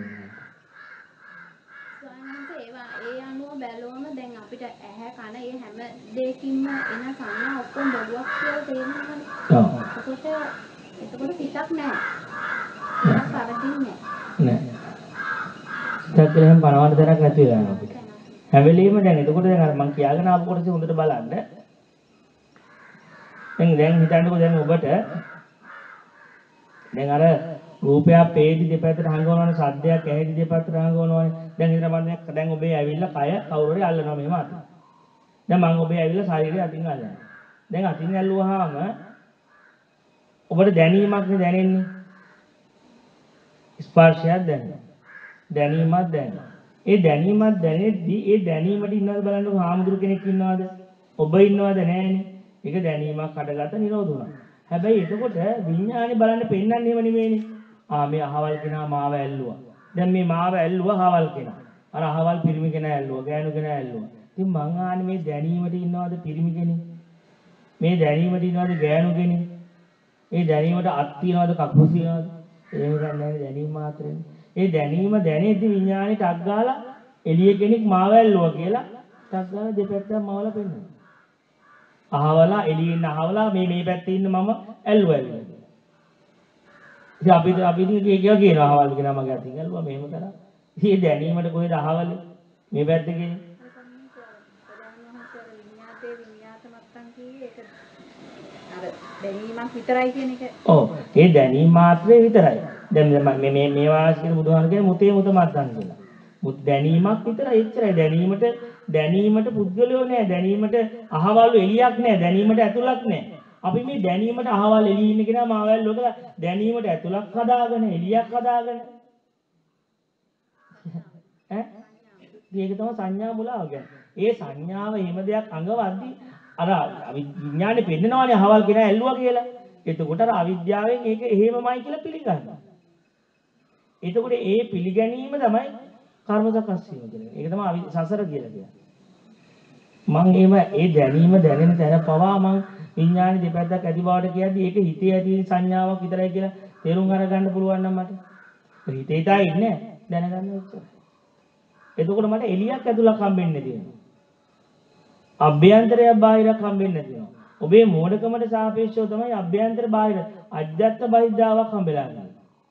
ඒ අනුව බැලුවම දැන් අපිට ඇහැ කන ඒ හැම දෙයකින්ම එන සංඥා ඔක්කොම බොරුවක් කියලා තේරෙනවානේ. ඔව්. එතකොට එතකොට පිටක් නැහැ. ඒක පරදින්නේ නැහැ. ඉතින් බලවන්න දෙයක් නැති වෙලා යනවා අපිට. හැම වෙලෙම දැන් එතකොට දැන් අර මම කියාගෙන ආපු කොටස හොඳට බලන්න. දැන් දැන් හිතන්නකෝ දැන් ඔබට දැන් අර රූපයක් පේදි දෙපැත්තට හංගවනවනේ සද්දයක් ඇහෙදි දෙපැත්තට හංගවනවනේ. දැන් හිතන්න මම දැන් ඔබේ ඇවිල්ලා කය කවුරු හරි අල්ලනවා මෙහෙම අතින්. දැන් මම ඔබේ ඇවිල්ලා ශරීරය අතින් අල්ලනවා. දැන් අතින් ඇල්ලුවාම ඔබට දැනීමක් නේ දැනෙන්නේ. ස්පර්ශයක් දැනෙනවා. දැනීමක් දැනෙනවා. ඒ දැනීමක් දැනෙද්දි ඒ දැනීමට ඉන්නවද බලන්නකො හාමුදුරු කෙනෙක් ඉන්නවද? ඔබ ඉන්නවද නැහැනේ. ඒක දැනීමක් හටගත්ත නිරෝධ වුණා. හැබැයි එතකොට විඥානේ බලන්න පෙන්වන්නේ එහෙම නෙමෙයිනේ. ආ මේ අහවල් කෙනා මාව ඇල්ලුවා. දැන් මේ මාව ඇල්ලුවා අහවල් කෙනා. අර අහවල් පිරිමි කෙනා ඇල්ලුවා, ගෑනු කෙනා ඇල්ලුවා. ඉතින් මං ආන්නේ මේ දැනීමට ඉන්නවද පිරිමි කෙනෙක්? මේ දැනීමට ඉන්නවද ගෑනු කෙනෙක්? මේ දැනීමට අත් තියනවද කකුල් තියනවද? එහෙම ගන්නෑ දැනීම මාත්‍රනේ. ඒ දැනීම දැනෙද්දි විඥානේ ටක් ගාලා එළිය කෙනෙක් මාව ඇල්ලුවා කියලා ටක් ගාලා දෙපැත්තම මවලා පෙන්නනවා. අහවලා එළියෙන් අහවලා මේ මේ පැත්තේ ඉන්න මම ඇල්ලුවා කියලා. ඉතින් අපි අපි ඉතින් කියනවා කියනවා අහවල් කෙනා මගේ අතින් ඇල්ලුවා මෙහෙම කරා. ඉතින් දැනීමට කොහෙද අහවල මේ පැත්තේ කෙනෙක්? දැනීමක් විතරයි කියන එක. ඔව්. ඒ දැනීම මාත්‍රේ විතරයි. දැන් මේ මේ මේ වාස් කියන බුදුහාම කියන්නේ මුතේ මුත මත්තන් කියලා. මුත් දැනීමක් විතරයි එච්චරයි. දැනීමට දැනීමට පුද්ගලයෝ නෑ. දැනීමට අහවලු එළියක් නෑ. දැනීමට ඇතුළක් නෑ. අපි මේ දැනීමට අහවල් එළිය ඉන්න කෙනා මාවැල් ලෝක දැනීමට ඇතුළක් හදාගෙන එළියක් හදාගෙන ඈ මේක තමයි සංඥා මුලාව කියන්නේ. ඒ සංඥාව එහෙම දෙයක් අඟවද්දි අර විඥානේ පෙන්නනවානේ අහවල් කෙනා ඇල්ලුවා කියලා. එතකොට අර අවිද්‍යාවෙන් ඒක එහෙමමයි කියලා පිළිගන්නවා. එතකොට ඒ පිළිගැනීම තමයි කර්ම සකස් වීම කියන්නේ. ඒක තමයි සසර කියලා කියන්නේ. මම එහෙම ඒ දැනීම දැනෙන තැන පවා මම විඥානේ දෙපැත්තක් ඇති බවට කියද්දි ඒක හිතේ ඇති සංඥාවක් විතරයි කියලා තේරුම් අරගන්න පුළුවන් නම් මට. හිතේ තා ඉන්නේ දැනගන්න ඕනේ. එතකොට මට එළියක් ඇතුළක් හම්බෙන්නේ තියෙනවා. අභ්‍යන්තරයක් බාහිරක් හම්බෙන්නේ නැතිනවා. ඔබේ මෝඩකමට සාපේක්ෂව තමයි අභ්‍යන්තර බාහිර අජ්ජත් බහිද්ධාවක් හම්බෙලා තියෙන්නේ.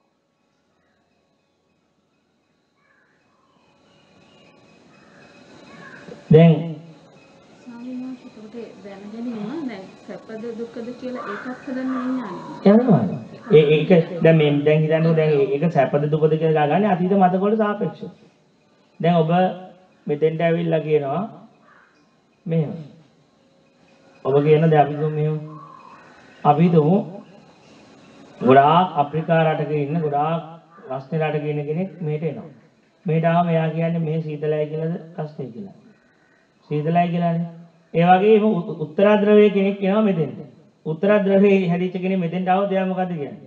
දැන් ස්වාමීන් දැනගැනීම දැන් සැපද දුක්ද කියලා ඒකත් හදන්න විඥානේ. යනවා. ඒ ඒක දැන් මේ දැන් හිතන්නේ දැන් ඒක සැපද දුකද කියලා ගාගන්නේ අතීත මතක වලට සාපේක්ෂව. දැන් ඔබ මෙතෙන්ට ඇවිල්ලා කියනවා මෙහෙම. ඔබ කියන දේ අපි දුමු මෙහෙම. අපි දුමු ගොඩාක් අප්‍රිකා රටක ඉන්න ගොඩාක් රස්නේ රටක ඉන්න කෙනෙක් මෙහෙට එනවා. මෙහෙට ආවම එයා කියන්නේ මේ සීතලයි කියලාද රස්නේ කියලා. සීතලයි කියලානේ. ඒ වගේම උත්තර ද්‍රවයේ කෙනෙක් එනවා මෙතෙන්ට. උත්තර ද්‍රවයේ හැදිච්ච කෙනෙක් මෙතෙන්ට ආවොත් එයා මොකද කියන්නේ?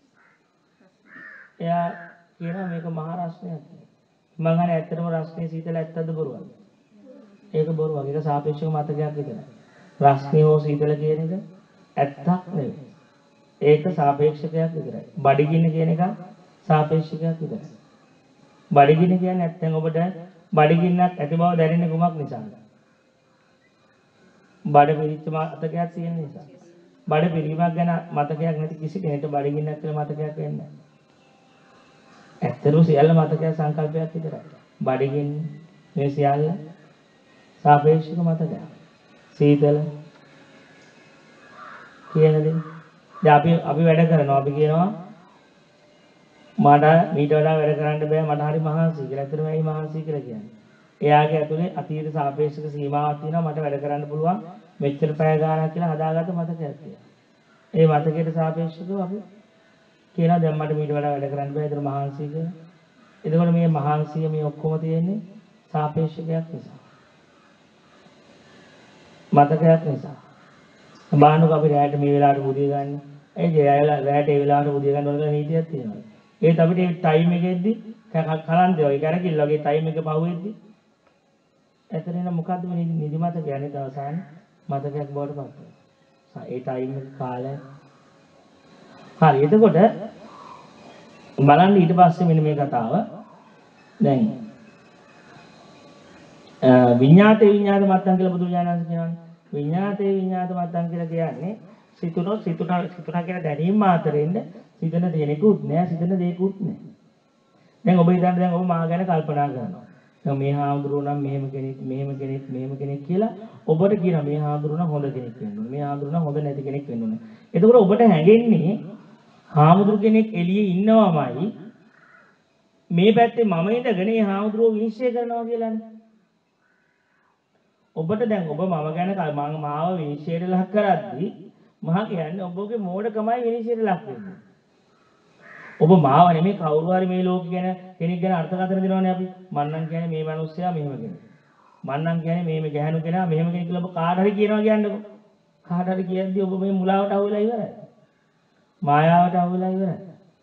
එයා කියනවා මේක මහා රස්නයක්. මං අහන්නේ ඇත්තටම රස්නේ සීතල ඇත්තද බොරුවද? ඒක බොරුවක්. ඒක සාපේක්ෂව මතකයක් විතරයි. රස්නේ හෝ සීතල කියන එක ඇත්තක් නෙවෙයි. ඒක සාපේක්ෂකයක් විතරයි. බඩගින්න කියන එක සාපේක්ෂකයක් විතරයි. බඩගින්න කියන්නේ නැත්නම් ඔබට බඩගින්නක් ඇති බව දැනෙන්නේ කුමක් නිසාද? බඩ පිරිච්ච මතකයක් තියෙන නිසා. බඩ පිරීමක් ගැන මතකයක් නැති කිසි කෙනෙකුට බඩගින්නක් කියලා මතකයක් වෙන්නේ නැහැ. ඇත්තටම සියල්ල මතකයක් සංකල්පයක් විතරයි. බඩගින්න මේ සියල්ල සාපේක්ෂක මතකයක්. සීතල කියන දේ. දැන් අපි අපි වැඩ කරනවා. අපි කියනවා මට මීට වඩා වැඩ කරන්න බෑ මට හරි මහන්සි කියලා. ඇත්තටම ඇයි මහන්සි කියලා කියන්නේ? එයාගේ ඇතුලේ අතීත සාපේක්ෂක සීමාවක් තියෙනවා මට වැඩ කරන්න පුළුවන් මෙච්චර පැය ගාණක් කියලා හදාගත්ත මතකයක් තියෙනවා. ඒ මතකයට සාපේක්ෂව අපි කියනවා දැන් මට මීට වඩා වැඩ කරන්න බෑ ඒතර මහන්සිය කියලා. එතකොට මේ මහන්සිය මේ ඔක්කොම තියෙන්නේ සාපේක්ෂකයක් නිසා. මතකයක් නිසා. බානුක අපි රැයට මේ වෙලාවට බුදිය ගන්න. ඒ ජයලා රැයට ඒ වෙලාවට බුදිය ගන්න ඕන කියලා නීතියක් තියෙනවා. ඒත් අපිට මේ ටයිම් එකෙද්දි කලන්තේ වගේ කරකිල්ල වගේ ටයිම් එක පහුවෙද්දි එතන මොකද්ද මේ නිදිමත කියන්නේ දවසානේ මතකයක් බවට පත් වෙනවා. ඒ ටයිම් එක කාලය. හරි එතකොට බලන්න ඊට පස්සේ මෙන්න මේ කතාව. දැන් විඤ්ඤාතේ විඤ්ඤාත මත්තන් කියලා බුදුරජාණන් වහන්සේ කියනවානේ. විඤ්ඤාතේ විඤ්ඤාත මත්තන් කියලා කියන්නේ සිතුනොත් සිතුනා සිතුනා කියන දැනීම මාත්‍රෙන්න සිතන දෙයක්කුත් නෑ සිතන දෙයක්කුත් නෑ. දැන් ඔබ හිතන්න දැන් ඔබ මා ගැන කල්පනා කරනවා. දැන් මේ හාමුදුරුවෝ නම් මෙහෙම කෙනෙක් මෙහෙම කෙනෙක් මෙහෙම කෙනෙක් කියලා ඔබට කියනවා මේ හාමුදුරුවෝ නම් හොඳ කෙනෙක් වෙන්න ඕනේ. මේ හාමුදුරුවෝ නම් හොඳ නැති කෙනෙක් වෙන්න ඕනේ. එතකොට ඔබට හැඟෙන්නේ හාමුදුරු කෙනෙක් එළියේ ඉන්නවමයි මේ පැත්තේ මම ඉඳගෙන මේ හාමුදුරුවෝ විනිශ්චය කරනවා කියලානේ. ඔබට දැන් ඔබ මම ගැන මම මාව විනිශ්චයට ලක් කරද්දී මම කියන්නේ ඔබගේ මෝඩකමයි විනිශ්චයට ලක් වෙන්නේ. ඔබ මාව නෙමෙයි කවුරු හරි මේ ලෝකෙ ගැන කෙනෙක් ගැන අර්ථකථන දෙනවනේ අපි. මන්නම් කියන්නේ මේ මිනිස්සයා මෙහෙම කෙනෙක්. මන්නම් කියන්නේ මේ මේ ගැහණු කෙනා මෙහෙම කෙනෙක් කියලා ඔබ කාට හරි කියනවා කියන්නකො. කාට හරි කියද්දී ඔබ මේ මුලාවට අහු වෙලා ඉවරයි. මායාවට අහු වෙලා ඉවරයි.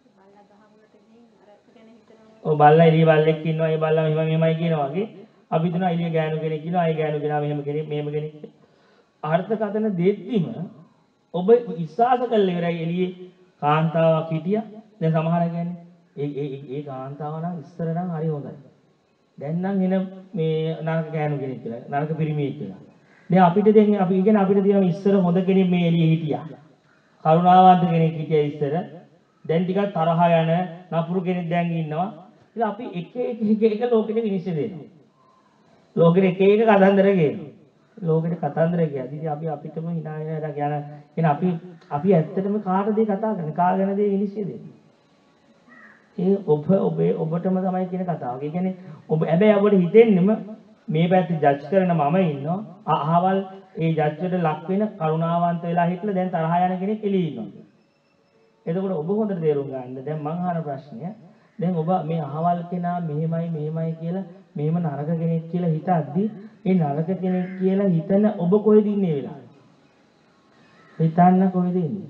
ඔය බල්ලා එළිය බල්ලෙක් ඉන්නවා ඒ බල්ලා මෙහෙම මෙහෙමයි කියනවා වගේ අපි හිතනවා එළිය ගෑනු කෙනෙක් ඉන්නවා ඒ ගෑනු කෙනා මෙහෙම කෙනෙක් මෙහෙම කෙනෙක් අර්ථකථන දෙද්දිම ඔබ විශ්වාස කරලා ඉවරයි එළියේ කාන්තාවක් හිටියා දැන් සමහර කියන්නේ ඒ ඒ ඒ කාන්තාව නම් ඉස්සර නම් හරි හොඳයි දැන් නම් එන මේ නරක ගෑනු කෙනෙක් කියලා නරක පිරිමියෙක් කියලා දැන් අපිට දැන් අපි කියන්නේ අපිට තියෙන ඉස්සර හොඳ කෙනෙක් මේ එළියේ හිටියා කරුණාවන්ත කෙනෙක් හිටියා ඉස්සර දැන් ටිකක් තරහ යන නපුරු කෙනෙක් දැන් ඉන්නවා ඉතින් අපි එක එක එක එක ලෝකෙට විනිශ්චය දෙනවා ලෝකෙට එක එක කතන්දර කියනවා ලෝකෙට කතන්දර කියද්දි ඉතින් අපි අපිටම hina වෙනවා කියන කියන අපි අපි ඇත්තටම කාටද කතා කරන්නේ කා ගැනද විනිශ්චය දෙන්නේ ඒ ඔබ ඔබේ ඔබටම තමයි කියන කතාව. ඒ කියන්නේ ඔබ හැබැයි ඔබට හිතෙන්නෙම මේ පැත්තේ ජජ් කරන මම ඉන්නවා අහවල් ඒ ජජ් වලට ලක් වෙන කරුණාවන්ත වෙලා හිටලා දැන් තරහ යන කෙනෙක් එළියේ ඉන්නවා. එතකොට ඔබ හොඳට තේරුම් ගන්න. දැන් මං අහන ප්‍රශ්නය දැන් ඔබ මේ අහවල් කෙනා මෙහෙමයි මෙහෙමයි කියලා මෙහෙම නරක කෙනෙක් කියලා හිතද්දි ඒ නරක කෙනෙක් කියලා හිතන ඔබ කොහෙද ඉන්නේ වෙලාවේ? හිතන්න කොහෙද ඉන්නේ?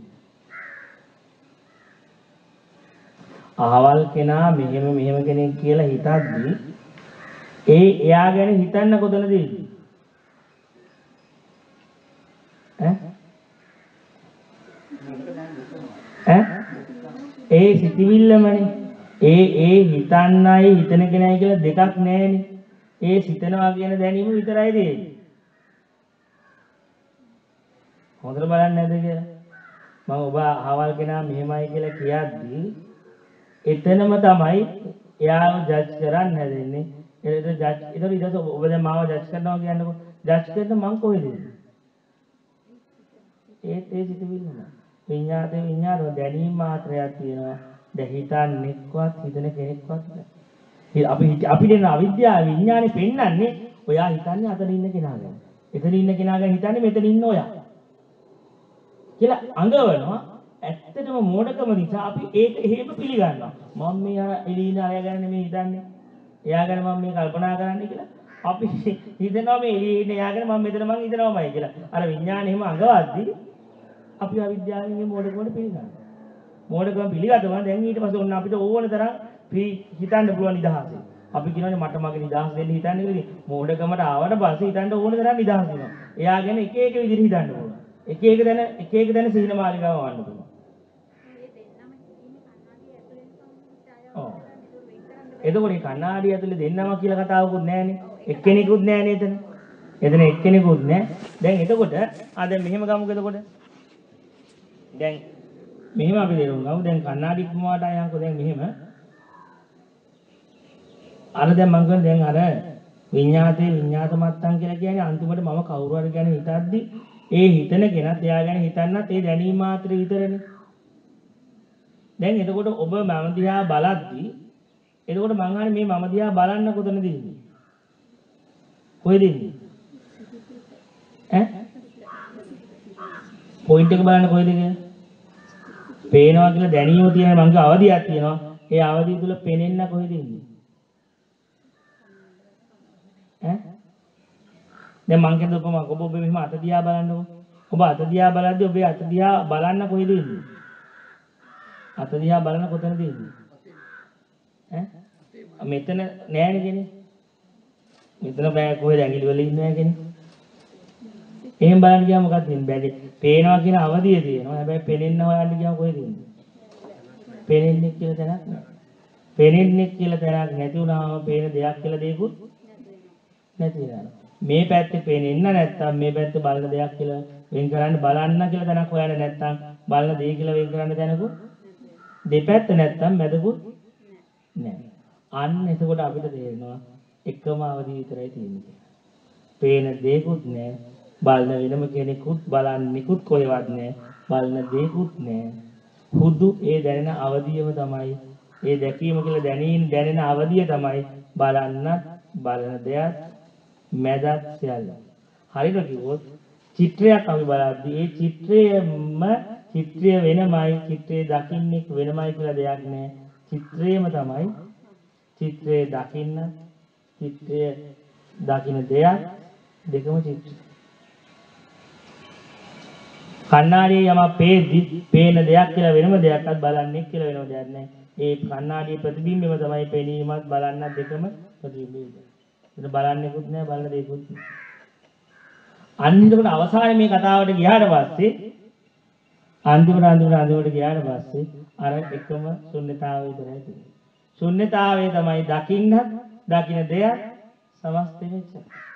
අහවල් කෙනා මෙහෙම මෙහෙම කෙනෙක් කියලා හිතද්දි ඒ එයා ගැන හිතන්න කොතනද ඉන්නේ? ඈ? ඈ? ඒ සිතිවිල්ලමනේ. ඒ ඒ හිතන්නයි හිතන කෙනයි කියලා දෙකක් නැහැනේ. ඒ සිතනවා කියන දැනීම විතරයි තියෙන්නේ. හොඳට බලන්න නැද්ද කියලා? මම ඔබ අහවල් කෙනා මෙහෙමයි කියලා කියද්දි එතනම තමයි එයාව ජජ් කරන්න හැදෙන්නේ. ඒක ජජ් ඒක ඊට ඔබ දැන් මාව ජජ් කරනවා කියන්නකො. ජජ් කරන මං කොහෙද ඉන්නේ? ඒත් ඒ සිතුවිල්ලම. විඤ්ඤාතේ විඤ්ඤාතව දැනීම මාත්‍රයක් තියෙනවා. දැන් හිතන්නේක්වත් හිතන කෙනෙක්වත් නැහැ. අපි අපිට එන අවිද්‍යාව විඤ්ඤානේ පෙන්වන්නේ ඔයා හිතන්නේ අතන ඉන්න කෙනා ගැන. එතන ඉන්න කෙනා ගැන හිතන්නේ මෙතන ඉන්න ඔයා. කියලා අඟවනවා. ඇත්තටම මෝඩකම නිසා අපි ඒක එහෙම පිළිගන්නවා. මම මේ අර එළින අරය ගැන නෙමෙයි හිතන්නේ. එයා ගැන මම මේ කල්පනා කරන්නේ කියලා. අපි හිතනවා මේ එළියේ ඉන්න එයා ගැන මම මෙතන මං හිතනවාමයි කියලා. අර විඤ්ඤාණය එහෙම අඟවද්දි අපි අවිද්‍යාවෙන් මෝඩකමට පිළිගන්නවා. මෝඩකම පිළිගත්තම දැන් ඊට පස්සේ ඔන්න අපිට ඕන තරම් හිතන්න පුළුවන් නිදහස. අපි කියනවානේ මට මගේ නිදහස දෙන්න හිතන්නේ කියලා. මෝඩකමට ආවට පස්සේ හිතන්න ඕන තරම් නිදහස වෙනවා. එයා ගැන එක එක විදිහට හිතන්න පුළුවන්. එක එක දැන එක එක දැන සීන මාලිකාව වන්න පුළුවන්. ඔව්. එතකොට මේ කණ්ණාඩිය ඇතුලේ දෙන්නම කියලා කතාවකුත් නැහැනේ. එක්කෙනෙකුත් නැහැනේ එතන. එතන එක්කෙනෙකුත් නැහැ. දැන් එතකොට ආ දැන් මෙහෙම ගමුකෝ එතකොට. දැන් මෙහෙම අපි දෙරුම් ගමු. දැන් කණ්ණාඩි කුමාරට අයන්කෝ දැන් මෙහෙම. අර දැන් මම කියන්නේ දැන් අර විඤ්ඤාතේ විඤ්ඤාත මත්තන් කියලා කියන්නේ අන්තිමට මම කවුරු හරි ගැන හිතද්දි ඒ හිතන කෙනත් එයා ගැන හිතන්නත් ඒ දැනීම මාත්‍රේ විතරනේ. දැන් එතකොට ඔබ මම දිහා බලද්දි එතකොට මං අහන්නේ මේ මම දිහා බලන්න කොතනද ඉන්නේ? කොහෙද ඉන්නේ? ඈ? පොයින්ට් එක බලන්න කොහෙද කියලා? පේනවා කියලා දැනීම තියෙන මංගේ අවදියක් තියෙනවා. ඒ අවදිය තුල පේනෙන්න කොහෙද ඉන්නේ? ඈ? දැන් මං කියන උපමාවක් ඔබ ඔබ මෙහෙම අත දිහා බලන්නකො. ඔබ අත දිහා බලද්දී ඔබේ අත දිහා බලන්න කොහෙද ඉන්නේ? අත දිහා බලන කොතනද ඉන්නේ? ඈ? මෙතන නෑනේ කෙනේ. මෙතන බෑ කොහෙද ඇඟිලි වල ඉන්නේ කෙනේ. එහෙන් බලන්න ගියාම මොකක්ද වෙන්නේ? බැලේ. පේනවා කියන අවදිය තියෙනවා. හැබැයි පේනෙන්න හොයන්න ගියාම කොහෙද ඉන්නේ? පේනෙන්නේ කියලා තැනක් නෑ. පේනෙන්නේ කියලා තැනක් නැති වුණාම පේන දෙයක් කියලා දෙයක්වත් නැති වෙනවා. මේ පැත්තේ පේනෙන්න නැත්තම් මේ පැත්තේ බලන දෙයක් කියලා වෙන් කරන්න බලන්න කියලා තැනක් හොයන්න නැත්තම් බලන දෙය කියලා වෙන් කරන්න තැනකුත් දෙපැත්ත නැත්තම් මැදකුත් නෑ. අන්න එතකොට අපිට තේරෙනවා එකම අවදි විතරයි තියෙන්නේ. පේන දෙයක්වත් නෑ. බලන වෙනම කෙනෙකුත් බලන්නෙකුත් කොහෙවත් නෑ. බලන දෙයක්වත් නෑ. හුදු ඒ දැනෙන අවදියම තමයි ඒ දැකීම කියලා දැනීම දැනෙන අවදිය තමයි බලන්නත් බලන දෙයක් මැදත් සියල්ල. හරිද කිව්වොත් චිත්‍රයක් අපි බලද්දී ඒ චිත්‍රයම චිත්‍රය වෙනමයි චිත්‍රයේ දකින්නේ වෙනමයි කියලා දෙයක් නෑ. චිත්‍රයම තමයි චිත්‍රයේ දකින්න චිත්‍රයේ දකින්න දෙයක් දෙකම චිත්‍රය. කණ්ණාඩියේ යම පේද්දි පේන දෙයක් කියලා වෙනම දෙයක්වත් බලන්නේ කියලා වෙනම දෙයක් නෑ. ඒ කණ්ණාඩියේ ප්‍රතිබිම්බෙම තමයි පෙනීමත් බලන්නත් දෙකම ප්‍රතිබිම්බය. ඒක බලන්නෙකුත් නෑ බලන දෙයක්වත් නෑ. අන්තිමට අවසානයේ මේ කතාවට ගියාට පස්සේ අන්තිමට අන්තිමට අන්තිමට ගියාට පස්සේ අර එකම ශුන්‍යතාවය විතරයි තියෙන්නේ. ශුන්‍යතාවය තමයි දකින්න දකින්න දෙයක් සමස්තෙ වෙච්ච.